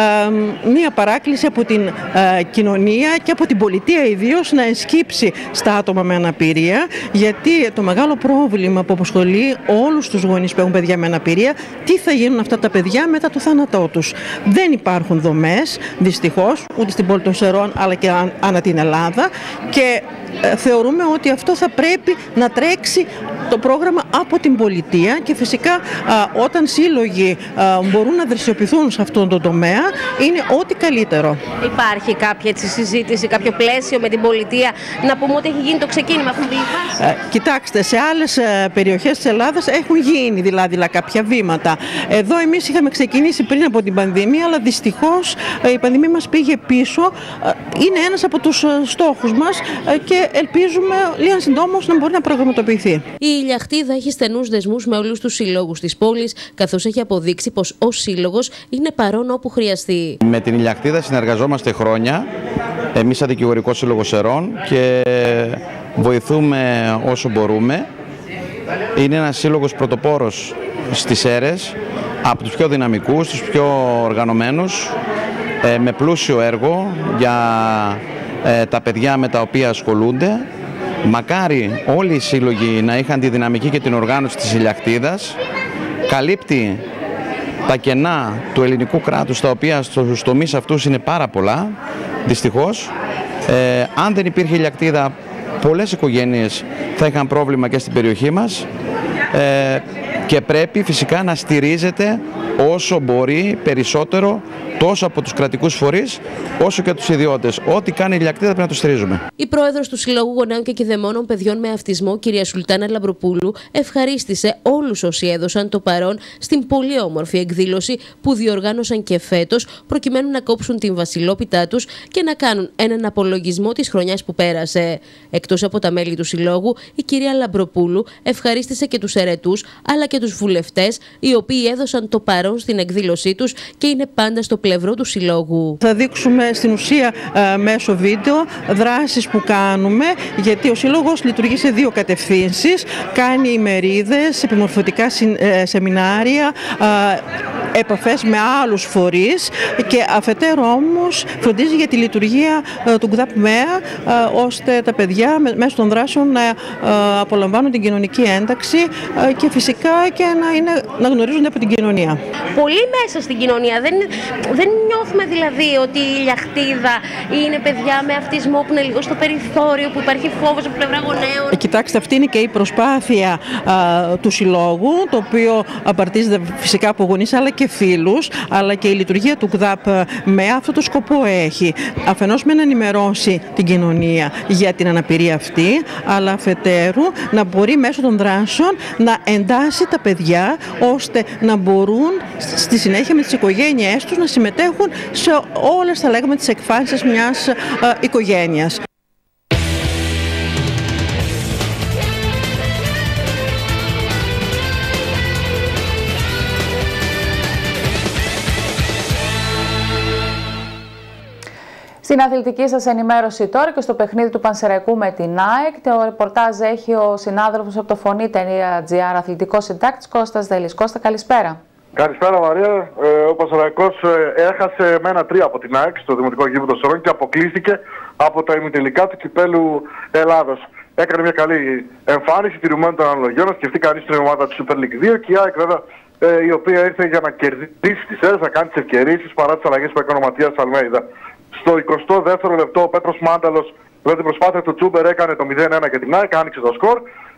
μία παράκληση από την κοινωνία και από την πολιτεία ιδίως να ενσκύψει στα άτομα με αναπηρία, γιατί το μεγάλο πρόβλημα που απασχολεί όλους τους γονείς που έχουν παιδιά με αναπηρία, τι θα γίνουν αυτά τα παιδιά μετά το θάνατό τους. Δεν υπάρχουν δομές, δυστυχώς, ούτε στην πόλη των Σερών αλλά και ανά την Ελλάδα, και θεωρούμε ότι αυτό θα πρέπει να τρέξει το πρόγραμμα από την πολιτεία και φυσικά όταν σύλλογοι μπορούν να δραστηριοποιηθούν σε αυτόν τον τομέα είναι ό,τι καλύτερο. Υπάρχει κάποια συζήτηση, κάποιο πλαίσιο με την πολιτεία, να πούμε ότι έχει γίνει το ξεκίνημα, έχουν μπει οι βάσεις? Κοιτάξτε, σε άλλες περιοχές της Ελλάδας έχουν γίνει δηλαδή κάποια βήματα. Εδώ εμείς είχαμε ξεκινήσει πριν από την πανδημία, αλλά δυστυχώς η πανδημία μας πήγε πίσω. Είναι ένας από τους στόχους μας και ελπίζουμε λίγα συντόμως να μπορεί να προγραμματοποιηθεί. Η Ηλιαχτίδα έχει στενούς δεσμούς με όλους τους συλλόγους της πόλης, καθώς έχει αποδείξει πως ως σύλλογος είναι παρόν όπου χρειαστεί. Με την Ηλιαχτίδα συνεργαζόμαστε χρόνια, εμείς σαν Δικηγορικός Σύλλογος Σερών, και βοηθούμε όσο μπορούμε. Είναι ένας σύλλογος πρωτοπόρος στις Σέρρες, από τους πιο δυναμικούς, τους πιο οργανωμένους, με πλούσιο έργο για τα παιδιά με τα οποία ασχολούνται. Μακάρι όλοι οι σύλλογοι να είχαν τη δυναμική και την οργάνωση της Ηλιαχτίδας. Καλύπτει τα κενά του ελληνικού κράτους, τα οποία στους τομείς αυτούς είναι πάρα πολλά, δυστυχώς. Αν δεν υπήρχε Ηλιαχτίδα, πολλές οικογένειες θα είχαν πρόβλημα και στην περιοχή μας, και πρέπει φυσικά να στηρίζεται όσο μπορεί περισσότερο, τόσο από τους κρατικούς φορείς όσο και τους ιδιώτες. Ό,τι κάνει η Ηλιαχτίδα πρέπει να το στηρίζουμε. Η πρόεδρος του Συλλόγου Γονέων και Κηδεμόνων Παιδιών με Αυτισμό, κυρία Σουλτάνα Λαμπροπούλου, ευχαρίστησε όλους όσοι έδωσαν το παρόν στην πολύ όμορφη εκδήλωση που διοργάνωσαν και φέτος, προκειμένου να κόψουν την βασιλόπιτά τους και να κάνουν έναν απολογισμό της χρονιάς που πέρασε. Εκτός από τα μέλη του Συλλόγου, η κυρία Λαμπροπούλου ευχαρίστησε και τους ερετούς αλλά και τους βουλευτές, οι οποίοι έδωσαν το παρόν στην εκδήλωσή τους και είναι πάντα στο πλευρό του Συλλόγου. Θα δείξουμε στην ουσία μέσω βίντεο δράσεις που κάνουμε, γιατί ο Σύλλογος λειτουργεί σε δύο κατευθύνσεις. Κάνει ημερίδες, επιμορφωτικά σεμινάρια, επαφές με άλλους φορείς, και αφετέρου όμως φροντίζει για τη λειτουργία του ΚΔΑΠ ΜΕΑ, ώστε τα παιδιά μέσω των δράσεων να απολαμβάνουν την κοινωνική ένταξη και φυσικά και να γνωρίζονται από την κοινωνία. Πολύ μέσα στην κοινωνία. Δεν νιώθουμε δηλαδή ότι η Ηλιαχτίδα είναι παιδιά με αυτισμό που είναι λίγο στο περιθώριο, που υπάρχει φόβος από πλευρά γονέων. Κοιτάξτε, αυτή είναι και η προσπάθεια του Συλλόγου, το οποίο απαρτίζεται φυσικά από γονείς αλλά και φίλους, αλλά και η λειτουργία του ΚΔΑΠ με αυτό το σκοπό έχει. Αφενός με να ενημερώσει την κοινωνία για την αναπηρία αυτή, αλλά αφετέρου να μπορεί μέσω των δράσεων να εντάσσει τα παιδιά, ώστε να μπορούν στη συνέχεια με τις οικογένειές τους να συμμετέχουν σε όλες, θα λέγαμε, τις εκφάνσεις μιας οικογένειας. Στην αθλητική σας ενημέρωση τώρα και στο παιχνίδι του Πανσεραϊκού με την ΑΕΚ, το ρεπορτάζ έχει ο συνάδελφος από το Φωνή.gr, αθλητικός συντάκτης Κώστας Δελής. Κώστα, καλησπέρα. Καλησπέρα Μαρία. Ο Πανσεραϊκός έχασε με 1-3 από την ΑΕΚ στο Δημοτικό Γήπεδο Σερών και αποκλείστηκε από τα ημιτελικά του Κυπέλλου Ελλάδος. Έκανε μια καλή εμφάνιση τηρουμένων των αναλογιών, να σκεφτεί κανείς την ομάδα του Super League 2, και η ΑΕΚ βέβαια η οποία ήρθε για να κερδίσει τις αίρες, να κάνει τις ευκαιρίες παρά τις αλλαγές που έκανε ο Ματίας Αλμέιδα. Στο 22ο λεπτό ο Πέτρος Μάνταλος με την προσπάθεια του Τσούμπερ έκανε το 0-1 για την ΑΕΚ, άνοιξε το σκορ.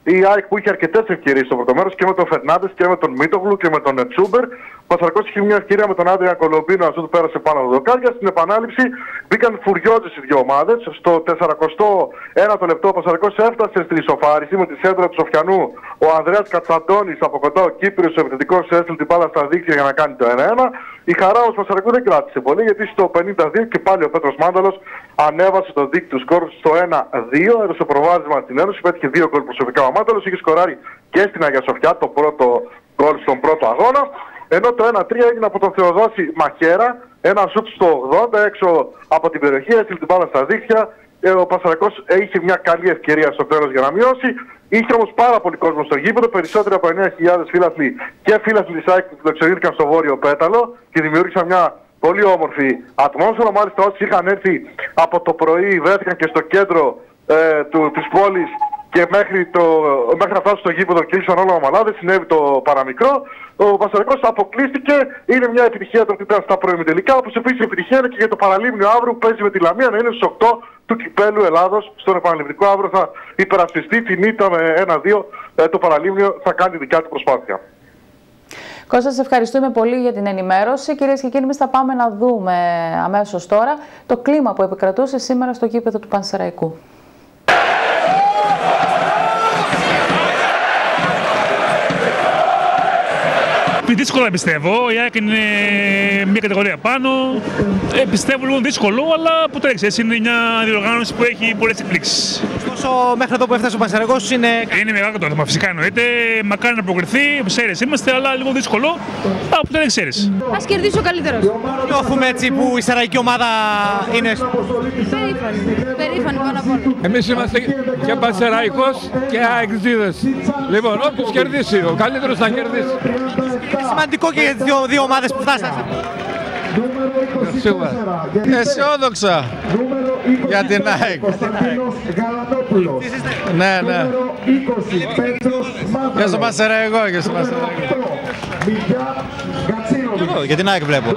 Η ΑΕΚ που είχε αρκετές ευκαιρίες στο πρώτο μέρος και με τον Φερνάντες και με τον Μίτογλου και με τον Τσούμπερ. Ο Πανσεραϊκός είχε μια ευκαιρία με τον Άντρια Κολομπίνο, αυτό του πέρασε πάνω από το δοκάρια. Στην επανάληψη μπήκαν φουριόζες οι δύο ομάδες. Στο 41ο λεπτό ο Πανσεραϊκός έφτασε στη ισοφάριση με τη σέντρα του Σοφιανού. Ο Ανδρέας Κατσαντώνης από κοντά, ο Κύπριος ο επιθετικός, έστειλε την μπάλα στα δίκτυα για να κάνει το 1-1. Η χαρά του Πανσεραϊκού δεν κράτησε πολύ, γιατί στο 52 και πάλι ο Πέτρος Μάνταλος ανέβασε το δίκτυο του σκορ στο 1-2. Έδωσε προβάδισμα στην Ένωση, πέτυχε 2 γκολ προσωπικά ο Μάνταλος, είχε σκοράρει και στην Αγία Σοφιά το πρώτο γκολ στον πρώτο αγώνα. Ενώ το 1-3 έγινε από τον Θεοδόση Μαχέρα, ένα σουτ στο 80 έξω από την περιοχή, έστειλε την μπάλα στα δίχτυα. Ο Πανσεραϊκός είχε μια καλή ευκαιρία στο τέλος για να μειώσει. Είχε όμως πάρα πολύ κόσμο στο γήπεδο, περισσότεροι από 9.000 φίλαθλοι και φίλαθλοι της ΑΕΚ που φιλοξενήθηκαν στο Βόρειο Πέταλο και δημιούργησαν μια πολύ όμορφη ατμόσφαιρα. Μάλιστα όσοι είχαν έρθει από το πρωί βρέθηκαν και στο κέντρο της πόλης και μέχρι να φτάσουν στο γήπεδο κλείσαν όλα ομαλά, δεν συνέβη το παραμικρό. Ο Πανσεραϊκός αποκλείστηκε, είναι μια επιτυχία το ότι ήταν στα προημιτελικά, όπως επίσης επιτυχία είναι και για το Παραλίμνιο αύριο που παίζει με τη Λαμία να είναι στους 8 του Κυπέλλου Ελλάδος. Στον επαναληπτικό αύριο θα υπερασπιστεί την ήττα με 1-2, το Παραλίμνιο θα κάνει δικιά του προσπάθεια. Κώστα, σας ευχαριστούμε πολύ για την ενημέρωση. Κυρίες και κύριοι, εμείς θα πάμε να δούμε αμέσως τώρα το κλίμα που επικρατούσε σήμερα στο γήπεδο του Πανσεραϊκού. Δύσκολα πιστεύω. Η ΑΕΚ είναι μια κατηγορία πάνω. Πιστεύω λίγο δύσκολο, αλλά που τρέξει. Είναι μια διοργάνωση που έχει πολλές εκπλήξεις. Ωστόσο, μέχρι εδώ που έφτασε ο Πανσεραϊκός είναι. Είναι μεγάλο το θέμα, φυσικά εννοείται. Μακάρι να προκριθεί. Ξέρεις, είμαστε, αλλά λίγο δύσκολο. Από που δεν ξέρεις. Ας κερδίσει ο καλύτερος. Νιώθουμε έτσι που η σεραϊκή ομάδα είναι. Περήφανη πάνω απ' όλα. Εμείς είμαστε και Πανσεραϊκός και αεξίδες. Λοιπόν, όποιος κερδίσει, ο καλύτερος θα κερδίσει. Είναι σημαντικό και για τις δύο ομάδες που φτάσατε. Σίγουρα. Αισιόδοξα για την ΑΕΚ. Ναι, ναι. Και στο Πανσεραϊκό και στο Πανσεραϊκό. Για την ΑΕΚ βλέπω.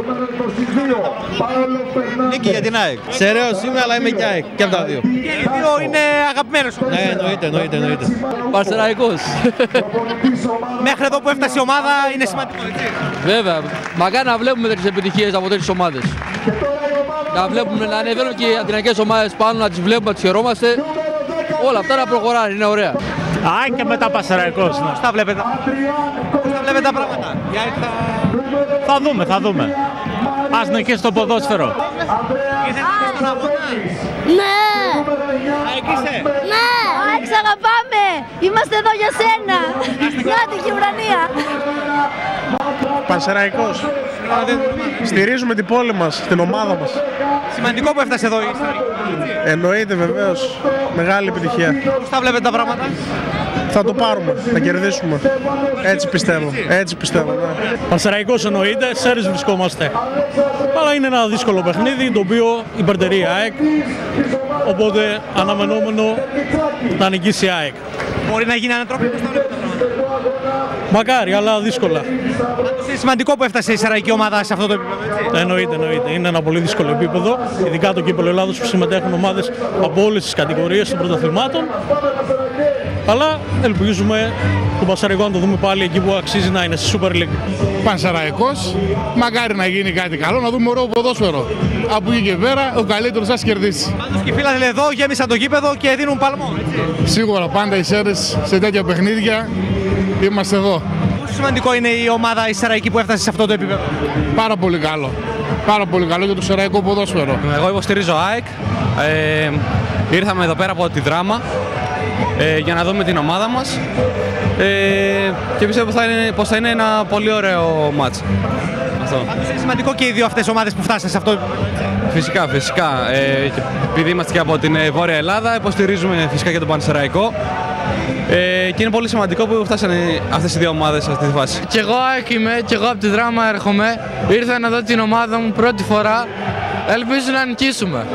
Νίκη για την ΑΕΚ. Σεραίος είμαι, αλλά είμαι και ΑΕΚ. Και από τα δύο. Και οι δύο είναι αγαπημένοι σου. Ναι, εννοείται. Πανσεραϊκός. Μέχρι εδώ που έφτασε η ομάδα είναι σημαντικό, έτσι. Βέβαια. Μακάρι να βλέπουμε τέτοιες επιτυχίες από τέτοιες ομάδες. Να βλέπουμε να ανεβαίνουν και οι αντιναϊκές ομάδες πάνω, να τις βλέπουμε, να τις χαιρόμαστε. Όλα αυτά να προχωράνε, είναι ωραία. ΑΕΚ και μετά Πανσεραϊκός. Πώς τα βλέπετε τα πράγματα. Θα δούμε. Ας νικήσει το ποδόσφαιρο. Ναι! Ναι! ΑΕΚ, αγαπάμε! Είμαστε εδώ για σένα! Να την ουρανία! Πανσεραϊκός. Στηρίζουμε την πόλη μας, την ομάδα μας. Σημαντικό που έφτασε εδώ η ιστορία. Εννοείται βεβαίως. Μεγάλη επιτυχία. Πώς τα βλέπετε τα πράγματα. Θα το πάρουμε, θα κερδίσουμε. Έτσι πιστεύω. Ναι. Πανσεραϊκός εννοείται, Σέρες βρισκόμαστε. Αλλά είναι ένα δύσκολο παιχνίδι, το οποίο υπερτερεί η ΑΕΚ. Οπότε αναμενόμενο να νικήσει η ΑΕΚ. Μπορεί να γίνει ανατροπή, πώς τα βλέπετε τα πράγματα. Μακάρι, αλλά δύσκολα. Είναι σημαντικό που έφτασε η σεραϊκή ομάδα σε αυτό το επίπεδο, έτσι. Εννοείται. Είναι ένα πολύ δύσκολο επίπεδο. Ειδικά το κύπελλο Ελλάδος που συμμετέχουν ομάδες από όλες τις κατηγορίες των πρωταθλημάτων. Αλλά ελπίζουμε τον Πανσεραϊκό να το δούμε πάλι εκεί που αξίζει να είναι, στη Super League. Πανσεραϊκός, μακάρι να γίνει κάτι καλό, να δούμε ωραίο ποδόσφαιρο. Από εκεί και πέρα, ο καλύτερος θα κερδίσει. Πάντως και οι φίλοι εδώ γέμισαν το γήπεδο και δίνουν παλμό, έτσι. Σίγουρα, πάντα οι Σέρες σε τέτοια παιχνίδια είμαστε εδώ. Πόσο σημαντικό είναι η ομάδα η σεραϊκή που έφτασε σε αυτό το επίπεδο. Πάρα πολύ καλό. Πάρα πολύ καλό για το σεραϊκό ποδόσφαιρο. Εγώ υποστηρίζω ΑΕΚ. Ήρθαμε εδώ πέρα από τη Δράμα για να δούμε την ομάδα μας και πιστεύω πως θα είναι ένα πολύ ωραίο μάτς. Είναι σημαντικό και οι δύο αυτές ομάδες που φτάσαν σε αυτό το επίπεδο. Φυσικά. Επειδή είμαστε και από την Βόρεια Ελλάδα, υποστηρίζουμε φυσικά και τον Πανσεραϊκό. Και είναι πολύ σημαντικό που φτάσανε αυτές οι δύο ομάδες σε αυτή τη φάση. Κι εγώ ΑΕΚ είμαι, κι εγώ από τη Δράμα έρχομαι. Ήρθα να δω την ομάδα μου πρώτη φορά. Ελπίζω να νικήσουμε.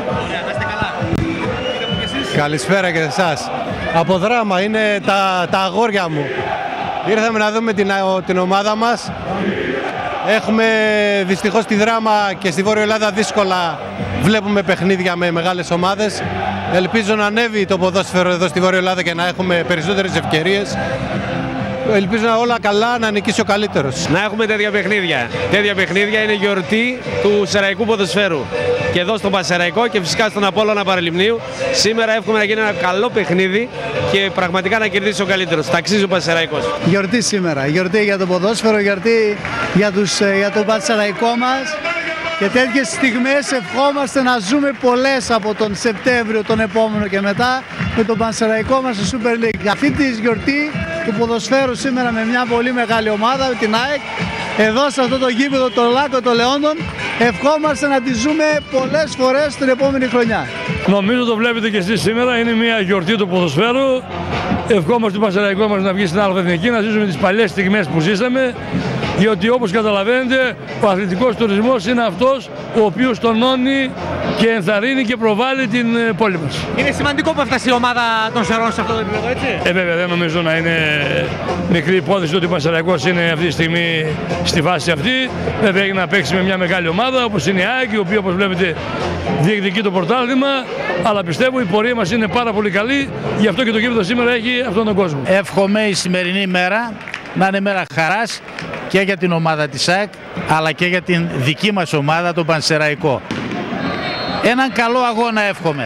Καλησπέρα και σε εσάς. Από Δράμα είναι τα αγόρια μου. Ήρθαμε να δούμε την ομάδα μας. Έχουμε δυστυχώς στη Δράμα και στη Βόρεια Ελλάδα δύσκολα βλέπουμε παιχνίδια με μεγάλες ομάδες. Ελπίζω να ανέβει το ποδόσφαιρο εδώ στη Βόρεια Ελλάδα και να έχουμε περισσότερες ευκαιρίες. Ελπίζω να όλα καλά, να νικήσει ο καλύτερος. Να έχουμε τέτοια παιχνίδια. Τέτοια παιχνίδια είναι γιορτή του Σεραϊκού ποδοσφαίρου. Και εδώ στον Πανσεραϊκό και φυσικά στον Απόλλωνα Παραλιμνίου. Σήμερα εύχομαι να γίνει ένα καλό παιχνίδι και πραγματικά να κερδίσει ο καλύτερος. Ταξίζει ο Πανσεραϊκός. Γιορτή σήμερα. Γιορτή για το ποδόσφαιρο, γιορτή για τον Πανσεραϊκό μας. Και τέτοιες στιγμές ευχόμαστε να ζούμε πολλές από τον Σεπτέμβριο τον επόμενο και μετά με τον Πανσεραϊκό μας στη Super League. Αυτή τη γιορτή του ποδοσφαίρου σήμερα με μια πολύ μεγάλη ομάδα, με την ΑΕΚ, εδώ σε αυτό το γήπεδο, το Λάκκο των Λεόντων, ευχόμαστε να τη ζούμε πολλές φορές την επόμενη χρονιά. Νομίζω το βλέπετε και εσείς σήμερα, είναι μια γιορτή του ποδοσφαίρου. Ευχόμαστε τον Πανσεραϊκό μας να βγει στην Αλφα-Εθνική, να ζήσουμε τις παλιές στιγμές που ζήσαμε. Διότι όπως καταλαβαίνετε, ο αθλητικός τουρισμός είναι αυτός ο οποίος τονώνει και ενθαρρύνει και προβάλλει την πόλη μας. Είναι σημαντικό που έφτασε η ομάδα των Σερών σε αυτό το επίπεδο, έτσι. Βέβαια, δεν νομίζω να είναι μικρή υπόθεση ότι ο Πανσεραϊκός είναι αυτή τη στιγμή στη φάση αυτή. Βέβαια, έχει να παίξει με μια μεγάλη ομάδα όπως είναι η ΑΕΚ, η οποία όπως βλέπετε διεκδικεί το πρωτάθλημα. Αλλά πιστεύω η πορεία μας είναι πάρα πολύ καλή, γι' αυτό και το γήπεδο σήμερα έχει αυτόν τον κόσμο. Εύχομαι η σημερινή μέρα να είναι μέρα χαράς και για την ομάδα της ΑΕΚ, αλλά και για την δική μας ομάδα, τον Πανσεραϊκό. Έναν καλό αγώνα εύχομαι.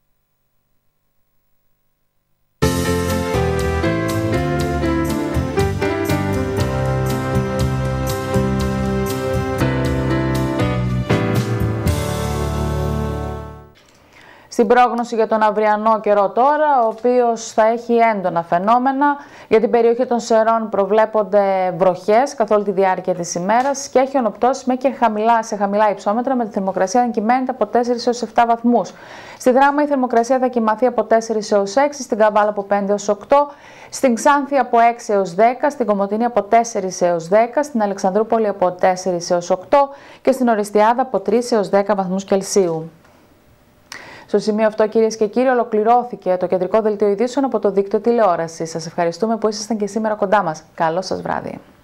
Στην πρόγνωση για τον αυριανό καιρό τώρα, ο οποίος θα έχει έντονα φαινόμενα. Για την περιοχή των Σερών προβλέπονται βροχές καθ' όλη τη διάρκεια της ημέρας και χιονοπτώσεις σε χαμηλά υψόμετρα, με τη θερμοκρασία να κυμαίνεται από 4 έως 7 βαθμούς. Στη Δράμα η θερμοκρασία θα κυμαθεί από 4 έως 6, στην Καβάλα από 5 έως 8, στην Ξάνθη από 6 έως 10, στην Κομοτηνή από 4 έως 10, στην Αλεξανδρούπολη από 4 έως 8 και στην Οριστιάδα από 3 έως 10 βαθμούς Κελσίου. Στο σημείο αυτό, κυρίες και κύριοι, ολοκληρώθηκε το κεντρικό δελτίο ειδήσεων από το δίκτυο τηλεόρασης. Σας ευχαριστούμε που ήσασταν και σήμερα κοντά μας. Καλό σας βράδυ.